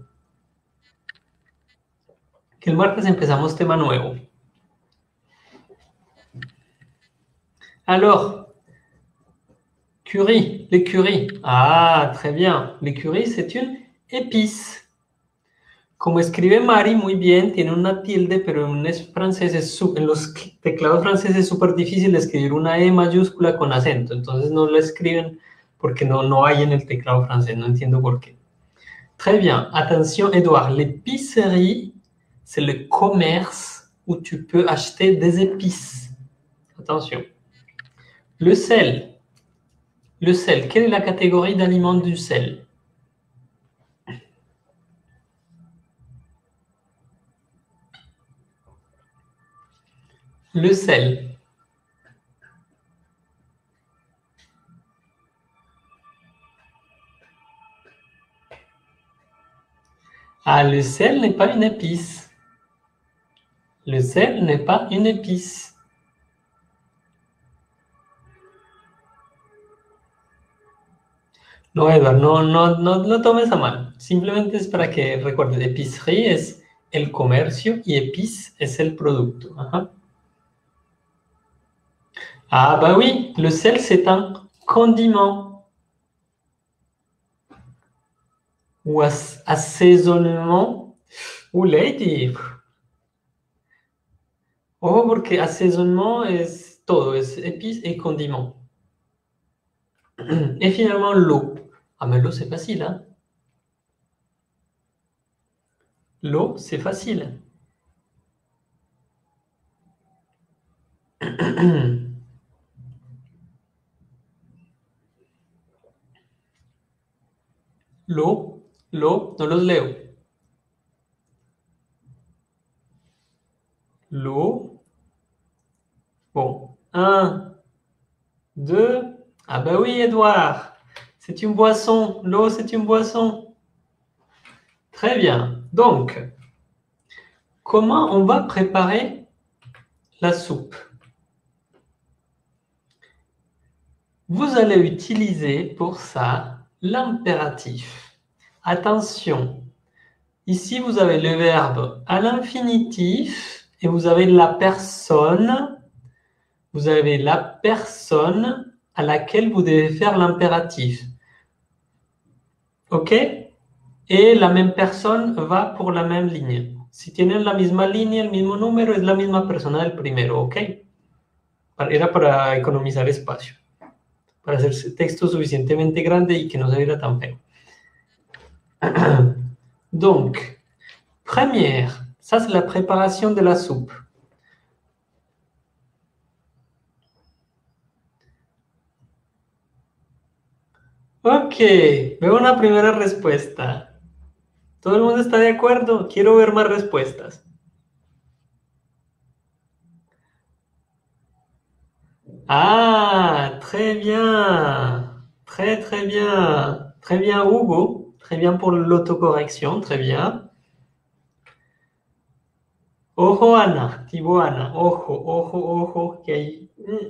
Que el martes empezamos tema nuevo. Alors, curry, les curry. Ah, très bien. Les curry, c'est une épice. Como escribe Mari muy bien, tiene una tilde, pero en los teclados franceses es súper difícil escribir una E mayúscula con acento. Entonces no lo escriben porque no hay en el teclado francés. No entiendo por qué. Très bien. Attention, Edouard. L'épicerie, c'est le commerce où tu peux acheter des épices. Attention. Le sel. Le sel. Quelle est la catégorie d'aliments du sel? Le sel. Ah, le sel n'est pas une épice. Le sel n'est pas une épice. No, Edward, no tomes a mal. Simplemente es para que recuerdes, épicerie es el comercio y épice es el producto. Ajá. Ah, bah oui, le sel, c'est un condiment. Ou assaisonnement. Ou lady. Oh, porque assaisonnement es todo, es épice et condiment. Et finalement, l'eau. Ah, mais l'eau, c'est facile, hein? L'eau, c'est facile. L'eau, no los leo. L'eau. Bon, 1, 2. Ah bah oui, Edouard, c'est une boisson. L'eau, c'est une boisson. Très bien. Donc, comment on va préparer la soupe? Vous allez utiliser pour ça l'impératif. Attention, ici vous avez le verbe à l'infinitif et vous avez la personne à laquelle vous devez faire l'impératif. ¿Ok? Et la même personne va pour la même ligne. Si tienen la misma línea, el mismo número, es la misma persona del primero, ¿ok? Era para economizar espacio, para hacer texto suficientemente grande y que no se viera tan feo. Donc, première, ça c'est la préparation de la soupe. Ok, veo una primera respuesta. ¿Todo el mundo está de acuerdo? Quiero ver más respuestas. Ah, très bien. Très bien. Très bien, Hugo. Très bien pour l'autocorrection. Très bien. Ojo, Ana. Tipo Ana. Ojo. Que hay...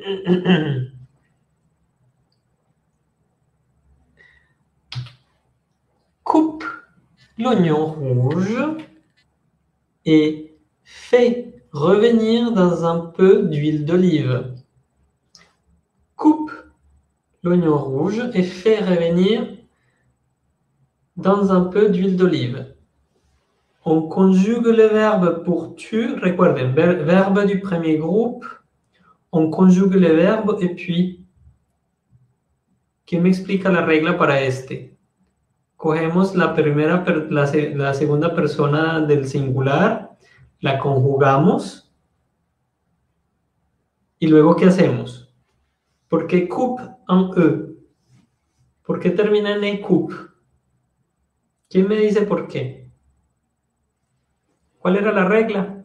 Coupe l'oignon rouge et fait revenir dans un peu d'huile d'olive. Coupe l'oignon rouge et fait revenir dans un peu d'huile d'olive. On conjugue le verbe pour tu. Recuerden, verbe du premier groupe. On conjugue le verbe et puis, ¿quién me explica la regla para este? Cogemos la segunda persona del singular, la conjugamos y luego ¿qué hacemos? ¿Por qué coupe en E? ¿Por qué termina en E coupe? ¿Quién me dice por qué? ¿Cuál era la regla?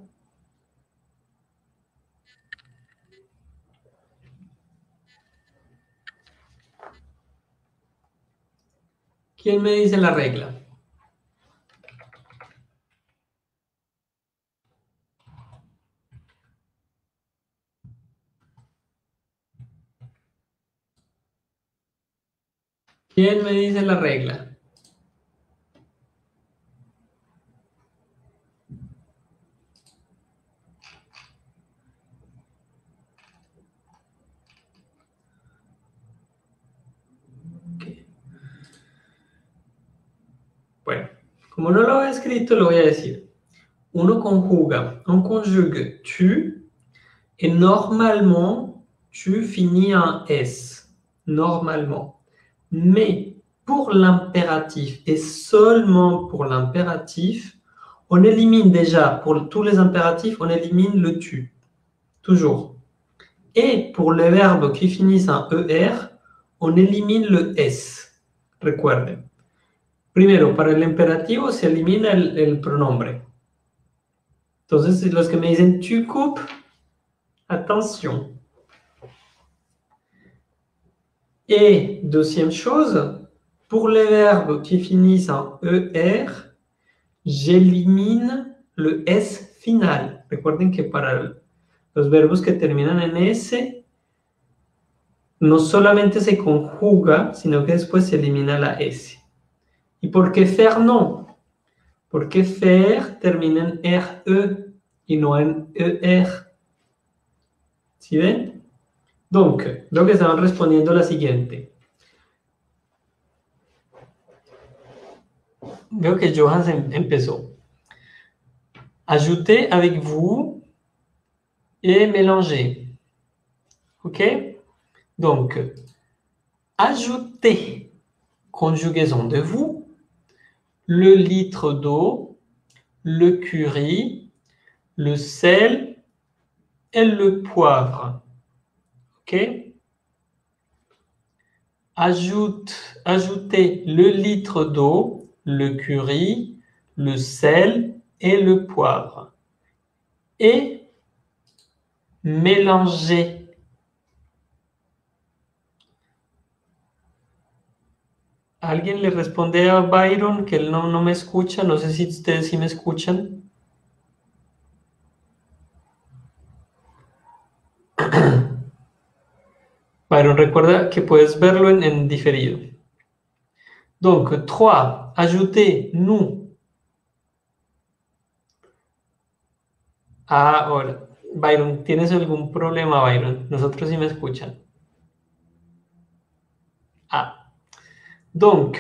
¿Quién me dice la regla? ¿Quién me dice la regla? Okay. Bueno, como no lo he escrito, lo voy a decir. Uno conjuga, on conjugue tu, et normalement, tu finis en S. Normalement. Mais pour l'impératif, et seulement pour l'impératif, on élimine déjà, pour tous les impératifs, on élimine le tu. Toujours. Et pour les verbes qui finissent en ER, on élimine le S. Recuerden. Primero, para el imperativo se elimina el pronombre. Entonces, los que me dicen tu coupes, attention. Et deuxième chose, pour les verbes qui finissent en ER, j'élimine le S final. Recuerden que para los verbos que terminan en S, no solamente se conjuga, sino que después se elimina la S. ¿Y por qué faire no? Porque faire termina en RE y no en ER. ¿Sí ven? Donc, lo que estaban respondiendo la siguiente. Veo que Johan empezó. Ajoutez avec vous et mélanger. OK? Donc, ajoutez, conjugaison de vous, le litre d'eau, le curry, le sel et le poivre. OK? Ajoutez le litre d'eau, le curry, le sel et le poivre. Et mélangez. ¿Alguien le responde a Byron que él no me escucha? No sé si ustedes sí me escuchan. Byron, recuerda que puedes verlo en diferido. Donc, 3. Ajoutez nous. Ahora, Byron, ¿tienes algún problema, Byron? Nosotros sí me escuchan. Ah, donc,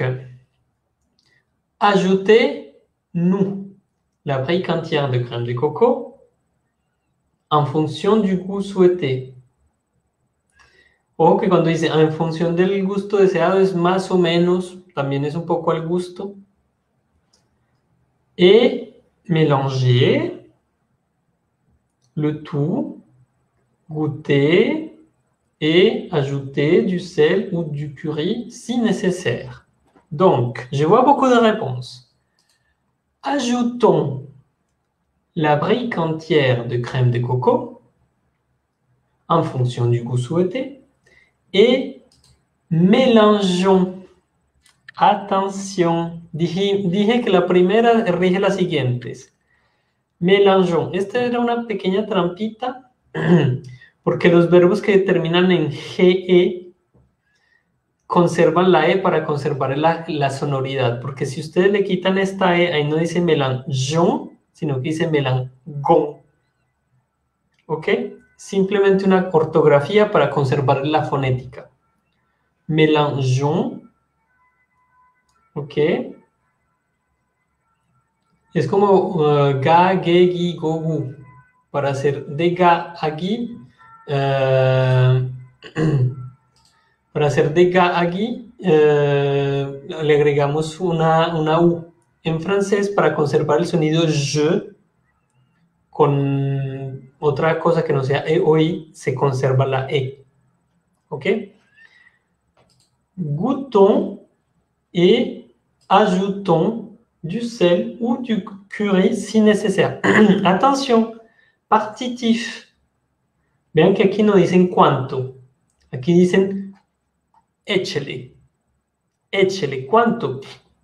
ajoutez-nous la brique entière de crème de coco en fonction du goût souhaité. Ojo que cuando dice en función del gusto deseado es más o menos, también es un poco al gusto. Et mélanger le tout, goûter et ajouter du sel ou du curry si nécessaire. Donc, je vois beaucoup de réponses. Ajoutons la brique entière de crème de coco en fonction du goût souhaité et mélangeons. Atención, dije que la primera rige las siguientes. Mélangeons. Esta era una pequeña trampita porque los verbos que terminan en GE conservan la E para conservar la sonoridad. Porque si ustedes le quitan esta E, ahí no dice mélangeons, sino que dice mélangon. ¿Ok? Simplemente una ortografía para conservar la fonética. Mélangeons. ¿Ok? Es como ga, ge, gi, go, gu. Para hacer de ga a gi, para hacer de ga a gi, le agregamos una U. En francés, para conservar el sonido je, con otra cosa que no sea E o I, se conserva la E. ¿Ok? Goûtons et ajoutons du sel ou du curry si nécessaire. Attention, partitif. Vean que aquí no dicen cuánto. Aquí dicen échele. Échele. ¿Cuánto?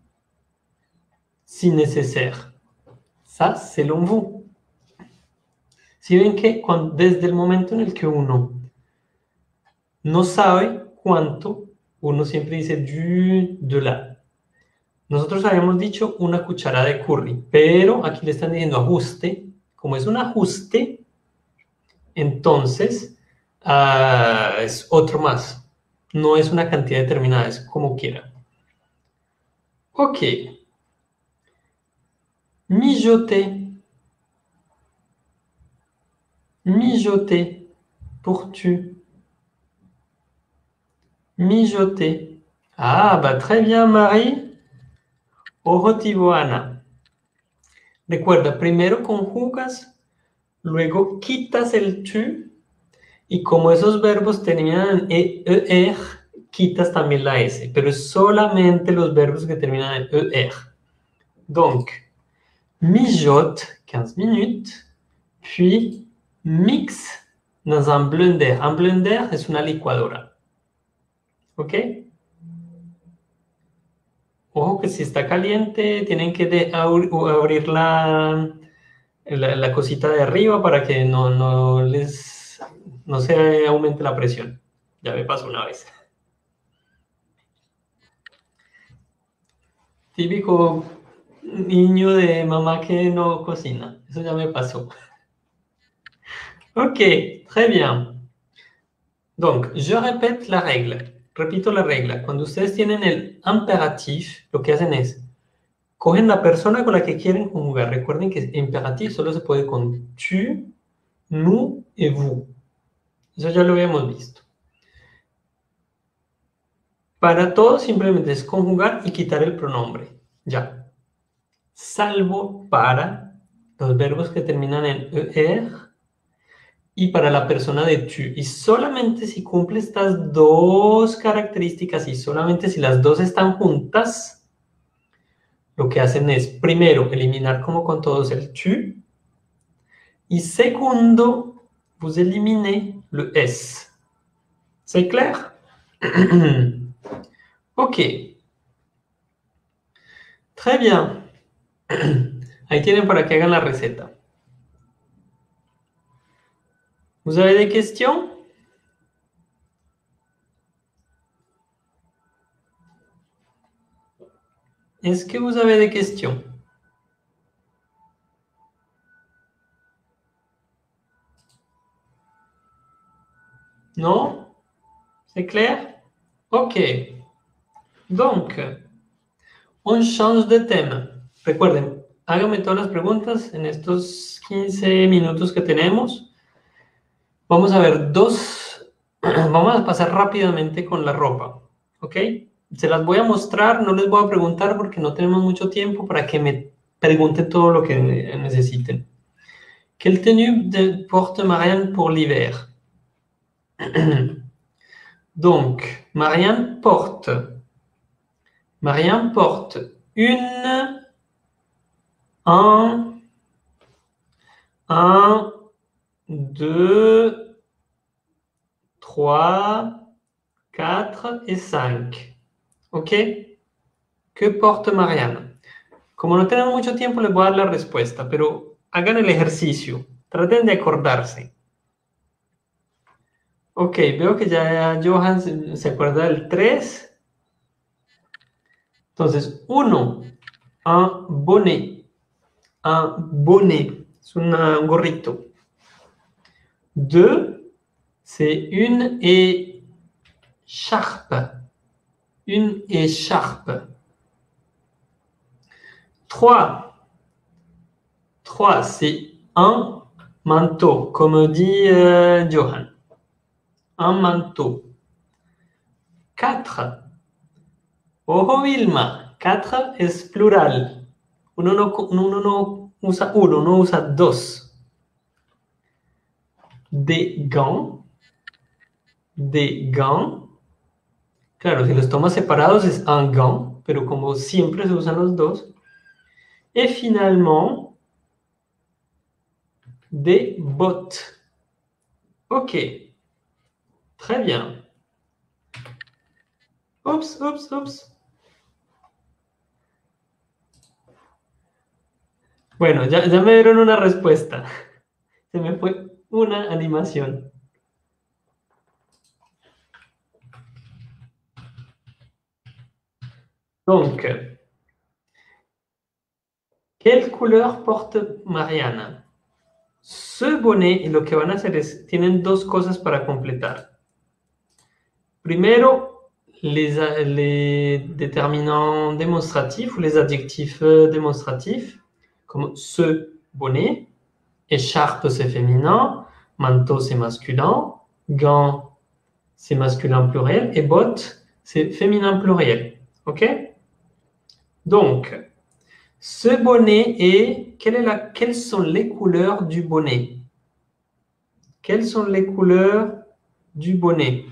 Si nécessaire. Ça, selon vous. Si ven que desde el momento en el que uno no sabe cuánto, uno siempre dice du, de la. Nosotros habíamos dicho una cucharada de curry, pero aquí le están diciendo ajuste. Como es un ajuste, entonces es otro más. No es una cantidad determinada, es como quiera. Ok. Mijoter. Mijoter. Pour tu. Mijoter. Ah, bah très bien, Marie. Objetivo, Ana. Recuerda, primero conjugas, luego quitas el tu, y como esos verbos terminan en er, quitas también la s, pero es solamente los verbos que terminan en er. Donc, mijote 15 minutes, puis mix dans un blender. Un blender es una licuadora. ¿Ok? Ojo que si está caliente, tienen que abrir la cosita de arriba para que no se aumente la presión. Ya me pasó una vez. Típico niño de mamá que no cocina. Eso ya me pasó. Ok, très bien. Donc, je répète la règle. Repito la regla. Cuando ustedes tienen el imperatif, lo que hacen es cogen la persona con la que quieren conjugar. Recuerden que imperatif solo se puede con tu, nous et vous. Eso ya lo habíamos visto. Para todo simplemente es conjugar y quitar el pronombre. Ya. Salvo para los verbos que terminan en er y para la persona de tu. Y solamente si cumple estas dos características y solamente si las dos están juntas, lo que hacen es, primero, eliminar como con todos el tu. Y segundo, vous éliminez le S. ¿C'est clair? Ok. Très bien. Ahí tienen para que hagan la receta. ¿Vous avez des questions? Est-ce que vous avez des questions? C'est clair? Ok. Donc, on change de tema. Recuerden, háganme todas las preguntas en estos 15 minutos que tenemos. Vamos a ver vamos a pasar rápidamente con la ropa, ¿ok? Se las voy a mostrar, no les voy a preguntar porque no tenemos mucho tiempo para que me pregunten todo lo que necesiten. Quelle tenue porte Marianne pour l'hiver? Donc, Marianne porte un, deux, 3, 4 et 5. ¿Ok? ¿Qué porte Marianne? Como no tenemos mucho tiempo, les voy a dar la respuesta, pero hagan el ejercicio. Traten de acordarse. Ok, veo que ya Johan se acuerda del 3. Entonces, 1, un bonnet. Un bonnet, es un gorrito. 2, c'est une écharpe. Une écharpe. 3, c'est un manteau, comme dit Johan. Un manteau. 4. Ojo, Vilma. 4 es plural. Uno no usa uno, uno usa dos. Des gants. Des gants. Claro, si los tomas separados es un gant, pero como siempre se usan los dos. Et finalement, des bottes. Ok. Très bien. Oups. Bueno, ya me dieron una respuesta. Se me fue una animación. Donc, quelle couleur porte Mariana? Ce bonnet, y lo que van a hacer es, tienen dos cosas para completar. Primero, les déterminants démonstratifs ou les adjectifs démonstratifs, comme ce bonnet, écharpe c'est féminin, manteau c'est masculin, gant c'est masculin pluriel et botte c'est féminin pluriel. Ok? Donc, ce bonnet est... Quelles sont les couleurs du bonnet? Quelles sont les couleurs du bonnet?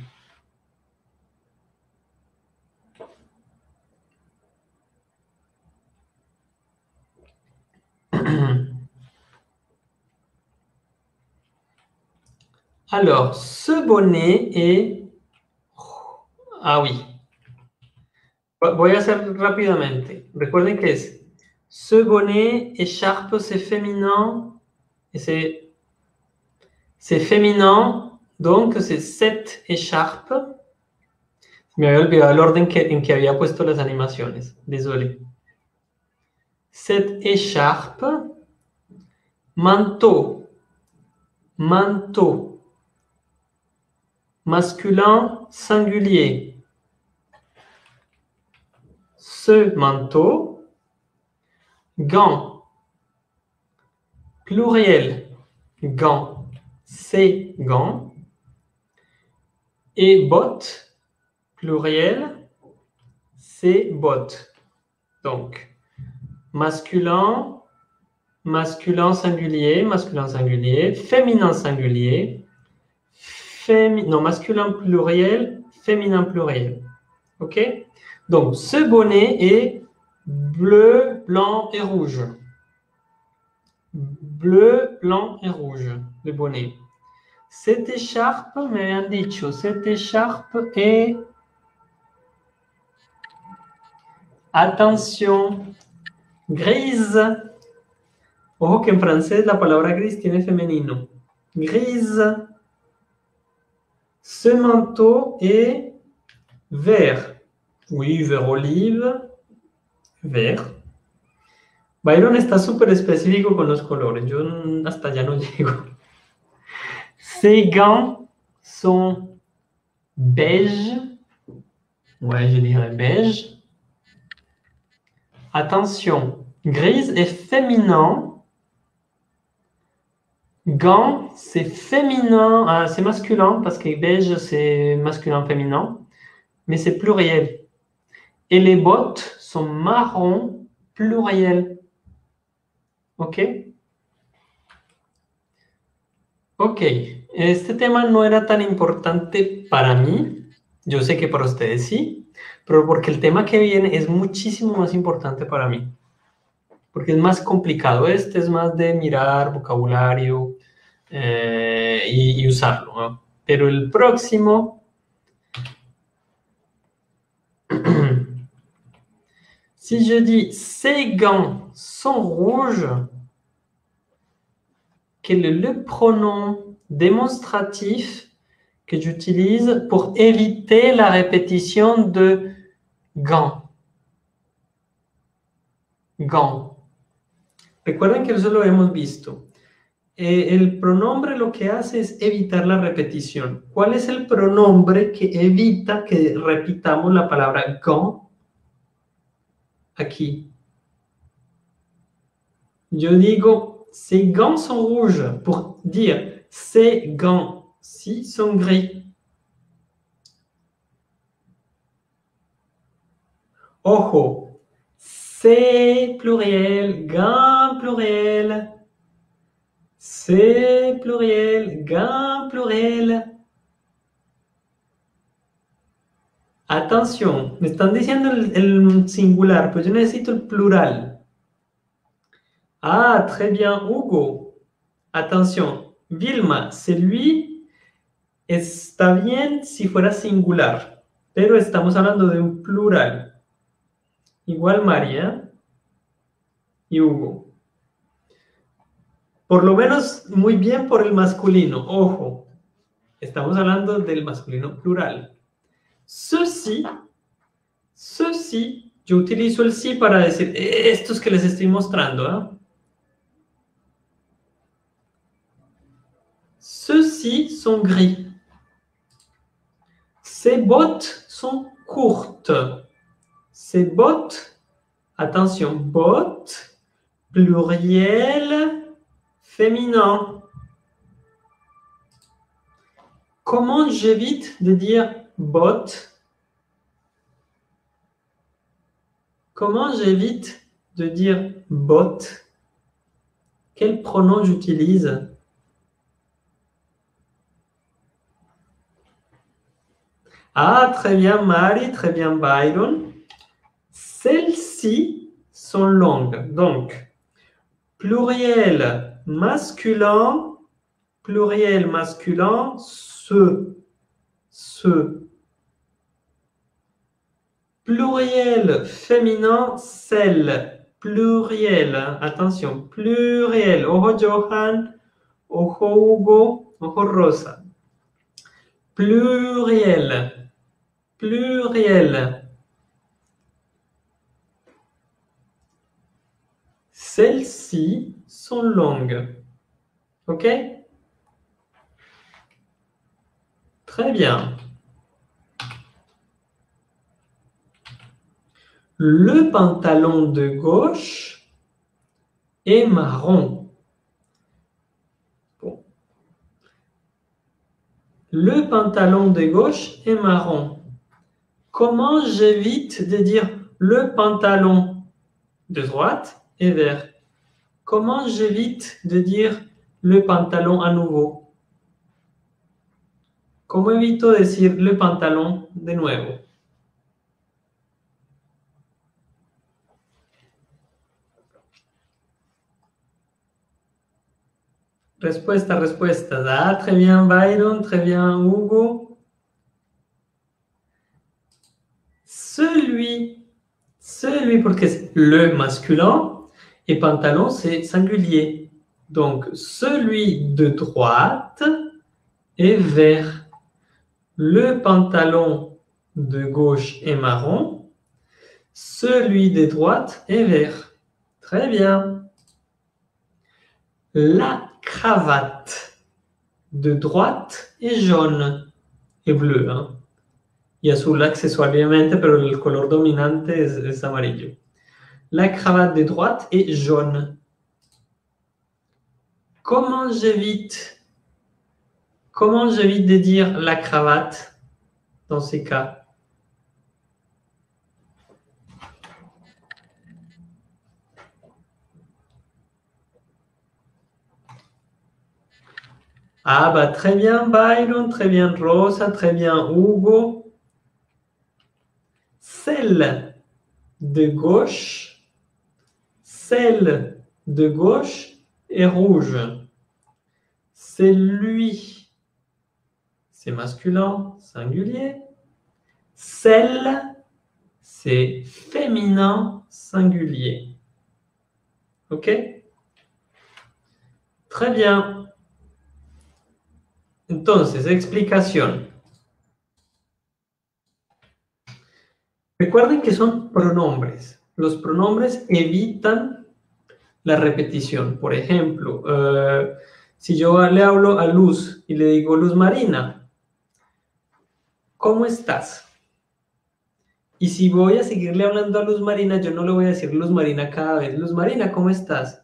Alors, ce bonnet est... Ah oui. Voy a hacer rápidamente. Recuerden que es ce bonnet, écharpe, c'est féminin. Et c'est féminin, donc c'est cette écharpe. Me había olvidado el orden en que había puesto las animaciones. Désolé. Cette écharpe. Manteau. Manteau. Masculin singulier. Ce manteau. Gant. Pluriel. Gant. Ces gants. Et bottes. Pluriel. Ces bottes. Donc, masculin singulier, féminin singulier, masculin pluriel, féminin pluriel. Ok? Donc, ce bonnet est bleu, blanc et rouge. Bleu, blanc et rouge, le bonnet. Cette écharpe, me han dicho, cette écharpe est... Attention, grise. Ojo que en francés la palabra gris tiene femenino. Grise. Ce manteau est vert. Oui, vert olive. Vert. Byron está súper específico con los colores. Yo hasta allá no llego. Ces gants sont Beige. Ouais, je dirais beige. Attention, grise est féminin. Gant, c'est féminin, c'est masculin, parce que beige, c'est masculin-féminin, mais c'est pluriel. Et les bottes sont marron, pluriel. ¿Ok? Ok, este tema no era tan importante para mí. Yo sé que para ustedes sí, pero porque el tema que viene es muchísimo más importante para mí. Porque es más complicado. Este es más de mirar vocabulario y usarlo, ¿no? Pero el próximo, si je dis ces gants sont rouges, quel est le pronom démonstratif que j'utilise pour éviter la répétition de gants? Gants. Recuerden que eso lo hemos visto. El pronombre lo que hace es evitar la repetición. ¿Cuál es el pronombre que evita que repitamos la palabra gant aquí? Yo digo, ces gants sont rouges pour dire ces gants-ci sont gris. Ojo, c'est pluriel, gants pluriel. C'est pluriel, gants pluriel. Atención, me están diciendo el singular, pues yo necesito el plural. Ah, très bien, Hugo. Atención, Vilma, c'est lui. Está bien si fuera singular, pero estamos hablando de un plural. Igual María y Hugo. Por lo menos muy bien por el masculino. Ojo, estamos hablando del masculino plural. Ceci, yo utilizo el sí para decir estos que les estoy mostrando. ¿Eh? Ceux-ci sont gris. Ces bottes sont courtes. Ces bottes, attention, bottes, pluriel, féminin. Comment j'évite de dire bottes? Comment j'évite de dire bottes? Quel pronom j'utilise? Ah, très bien, Marie, très bien, Byron. Celles-ci sont longues. Donc, pluriel masculin, ce. Pluriel féminin, celle. Pluriel, attention, pluriel. Ojo Johan, ojo Hugo, ojo Rosa. Pluriel. Celles-ci sont longues. OK? Très bien. Le pantalon de gauche est marron. Bon. Le pantalon de gauche est marron. Comment j'évite de dire le pantalon de droite est vert? Comment j'évite de dire le pantalon à nouveau? ¿Cómo evito decir le pantalón de nuevo? Respuestas. Ah, très bien Byron, très bien Hugo. Celui, porque es le masculin et pantalon, c'est singulier. Donc, celui de droite est vert. Le pantalon de gauche est marron. Celui de droite est vert. Très bien. La cravate de droite est jaune et bleue. Hein. y azul accesoriamente, pero el color dominante es amarillo. La cravate de droite est jaune. Comment j'évite de dire la cravate dans ces cas? Ah bah très bien Byron, très bien Rosa, très bien Hugo. Celle de gauche est rouge. C'est lui, c'est masculin, singulier. Celle, c'est féminin, singulier. Ok? Très bien. Entonces, explicación. Recuerden que son pronombres. Los pronombres evitan la repetición. Por ejemplo, si yo le hablo a Luz y le digo, Luz Marina, ¿cómo estás? Y si voy a seguirle hablando a Luz Marina, yo no le voy a decir Luz Marina cada vez. Luz Marina, ¿cómo estás?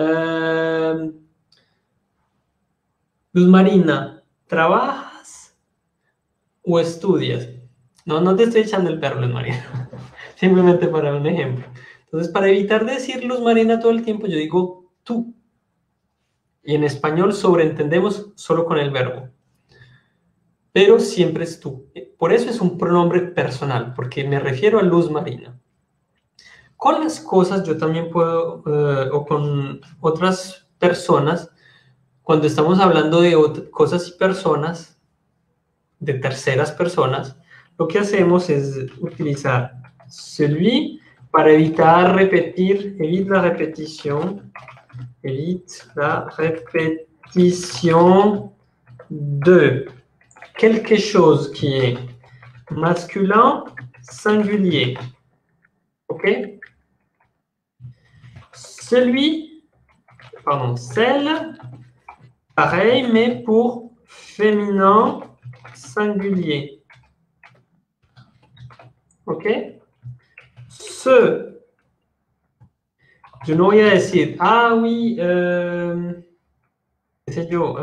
Luz Marina, ¿trabajas o estudias? No te estoy echando el perro, Luz Marina. Simplemente para un ejemplo. Entonces, para evitar decir Luz Marina todo el tiempo, yo digo tú. Y en español sobreentendemos solo con el verbo. Pero siempre es tú. Por eso es un pronombre personal, porque me refiero a Luz Marina. Con las cosas yo también puedo, o con otras personas, cuando estamos hablando de cosas y personas, de terceras personas, lo que hacemos es utilizar celui para evitar repetir, évite la répétition de quelque chose qui est masculin singulier. Ok? Celle, pareil, mais pour féminin singulier. Ok? Ce, yo no voy a decir, ah oui, qué sé yo,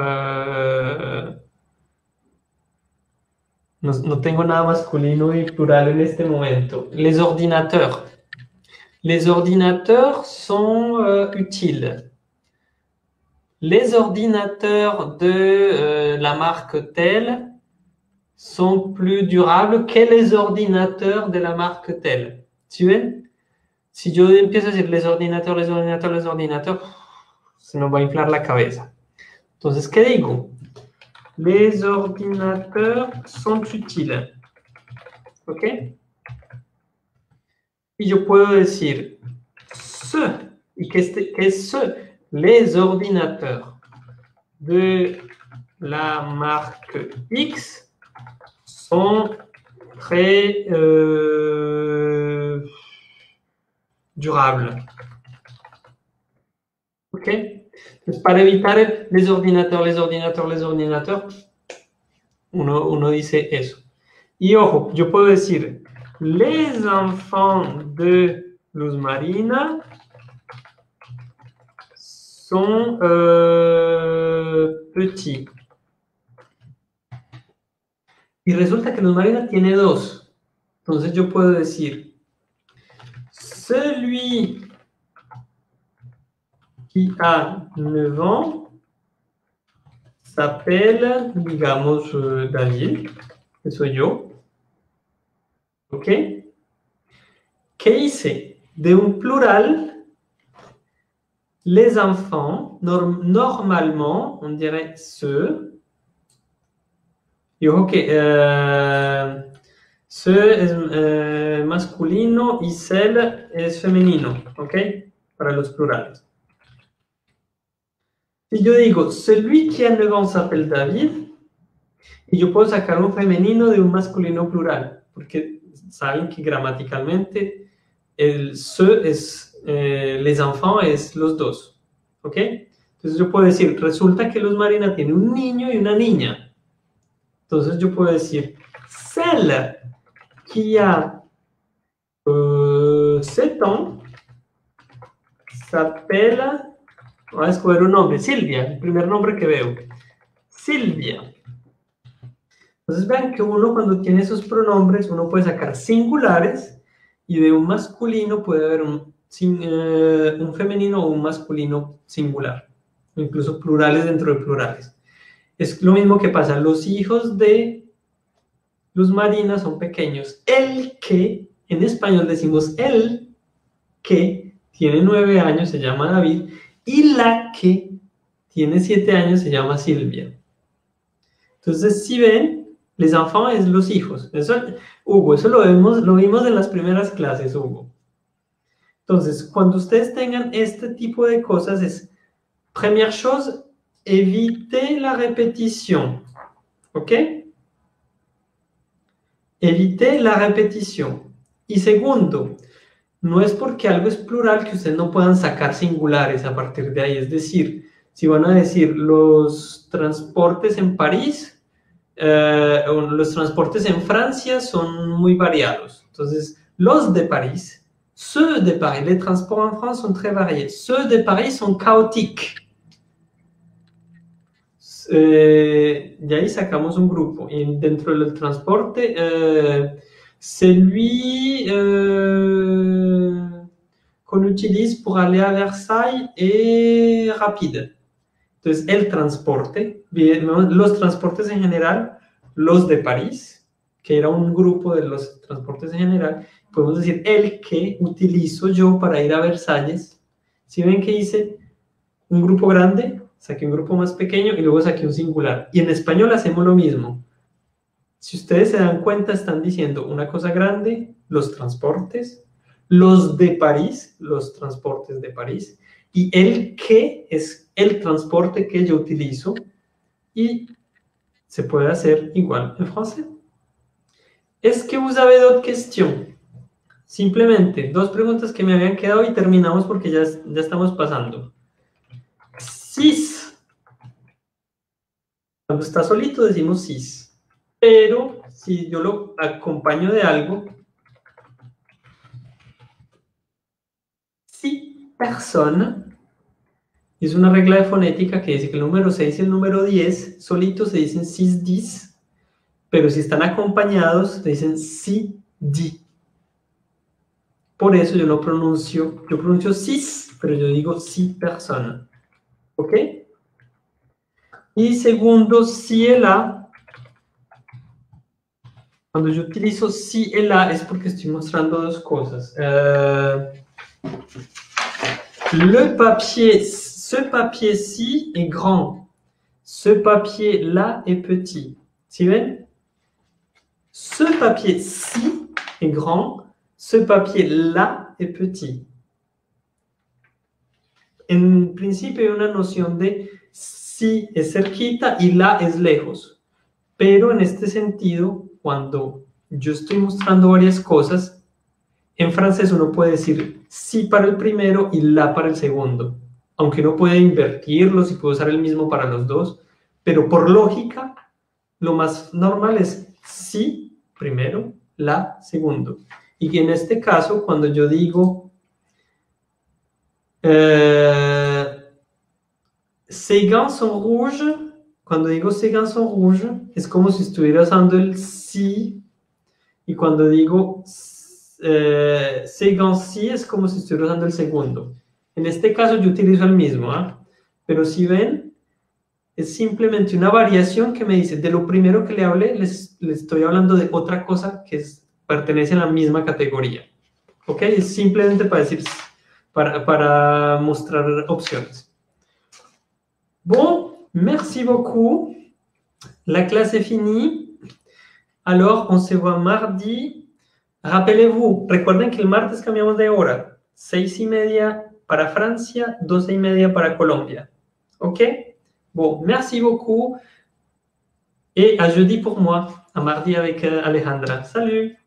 no tengo nada masculino y plural en este momento. Les ordinateurs. Les ordinateurs sont utiles. Les ordinateurs de la marque telle sont plus durables que les ordinateurs de la marque telle. ¿Sí ven? Si yo empiezo a decir les ordinateurs, se nos va a inflar la cabeza. Entonces, ¿qué digo? Les ordinateurs sont utiles. ¿Ok? Y yo puedo decir ce. ¿Y qué es ce? Les ordinateurs de la marque X sont très durables. ¿Ok? Entonces, para evitar les ordinateurs, uno dice eso. Y ojo, yo puedo decir les enfants de Luz Marina sont petits. Y resulta que Luz Marina tiene dos. Entonces yo puedo decir celui qui a 9 ans s'appelle, digamos, David, que soy yo. ¿Ok? ¿Qué hice? De un plural, les enfants, normalement, on dirait ceux. Y ojo que ce es masculino y celle es femenino, ¿ok? Para los plurales. Si yo digo, celui qui a 9 ans s'appelle David, y yo puedo sacar un femenino de un masculino plural, porque saben que gramaticalmente el ce es les enfants es los dos, ¿ok? Entonces yo puedo decir, resulta que Luz Marina tiene un niño y una niña. Entonces yo puedo decir, celle qui a 7 ans s'appelle, voy a escoger un nombre, Silvia, el primer nombre que veo, Silvia. Entonces vean que uno cuando tiene esos pronombres, uno puede sacar singulares y de un masculino puede haber un femenino o un masculino singular, o incluso plurales dentro de plurales. Es lo mismo que pasa, los hijos de Luz Marina son pequeños. El que, en español decimos el que tiene 9 años se llama David y la que tiene 7 años se llama Silvia. Entonces, si ven, les enfants es los hijos. Eso, Hugo, eso lo vimos en las primeras clases, Hugo. Entonces, cuando ustedes tengan este tipo de cosas, es, première chose, évitez la répétition. ¿Ok? Evite la repetición. Y segundo, no es porque algo es plural que ustedes no puedan sacar singulares a partir de ahí. Es decir, si van a decir los transportes en París, los transportes en Francia son muy variados. Entonces, los de París, ceux de Paris, les transports en France sont très variés. Ceux de Paris sont chaotiques. De ahí sacamos un grupo y dentro del transporte celui qu'on utilise pour aller à Versailles est rapide. Entonces el transporte, los transportes en general, los de París, que era un grupo de los transportes en general, podemos decir el que utilizo yo para ir a Versalles. Si ven que hice un grupo grande, saqué un grupo más pequeño y luego saqué un singular. Y en español hacemos lo mismo. Si ustedes se dan cuenta, están diciendo una cosa grande, los transportes, los de París, los transportes de París, y el que es el transporte que yo utilizo, y se puede hacer igual en francés. Est-ce que vous avez d'autres questions? Simplemente, 2 preguntas que me habían quedado y terminamos porque ya estamos pasando. 6. Cuando está solito decimos 6. Pero si yo lo acompaño de algo, si personne, es una regla de fonética que dice que el número 6 y el número 10 solitos se dicen 6, 10, pero si están acompañados se dicen si, di. Por eso yo no pronuncio, yo pronuncio 6, pero yo digo si personne. ¿Ok? Y segundo, si el a. Cuando yo utilizo si el a es porque estoy mostrando 2 cosas. Le papier, ce papier-ci est grand. Ce papier-là est petit. ¿Sí ven? Ce papier-ci est grand. Ce papier-là est petit. En principio hay una noción de si es cerquita y la es lejos. Pero en este sentido, cuando yo estoy mostrando varias cosas, en francés uno puede decir sí para el primero y la para el segundo. Aunque uno puede invertirlos y puede usar el mismo para los dos. Pero por lógica, lo más normal es sí primero, la segundo. Y en este caso, cuando yo digo ces gants sont rouges, cuando digo ces gants sont rouges, es como si estuviera usando el sí. Y cuando digo ces gants-ci, es como si estuviera usando el segundo. En este caso yo utilizo el mismo, ¿eh? Pero si ven, es simplemente una variación que me dice, de lo primero que le hablé, les estoy hablando de otra cosa que pertenece a la misma categoría. ¿Ok? Es simplemente para decir, para mostrar opciones. Bon, merci beaucoup. La clase est finie. Alors, on se voit mardi. Rappelez-vous, recuerden que el martes cambiamos de hora. 6:30 para Francia, 12:30 para Colombia. Ok? Bon, merci beaucoup. Et à jeudi pour moi. À mardi avec Alejandra. Salut!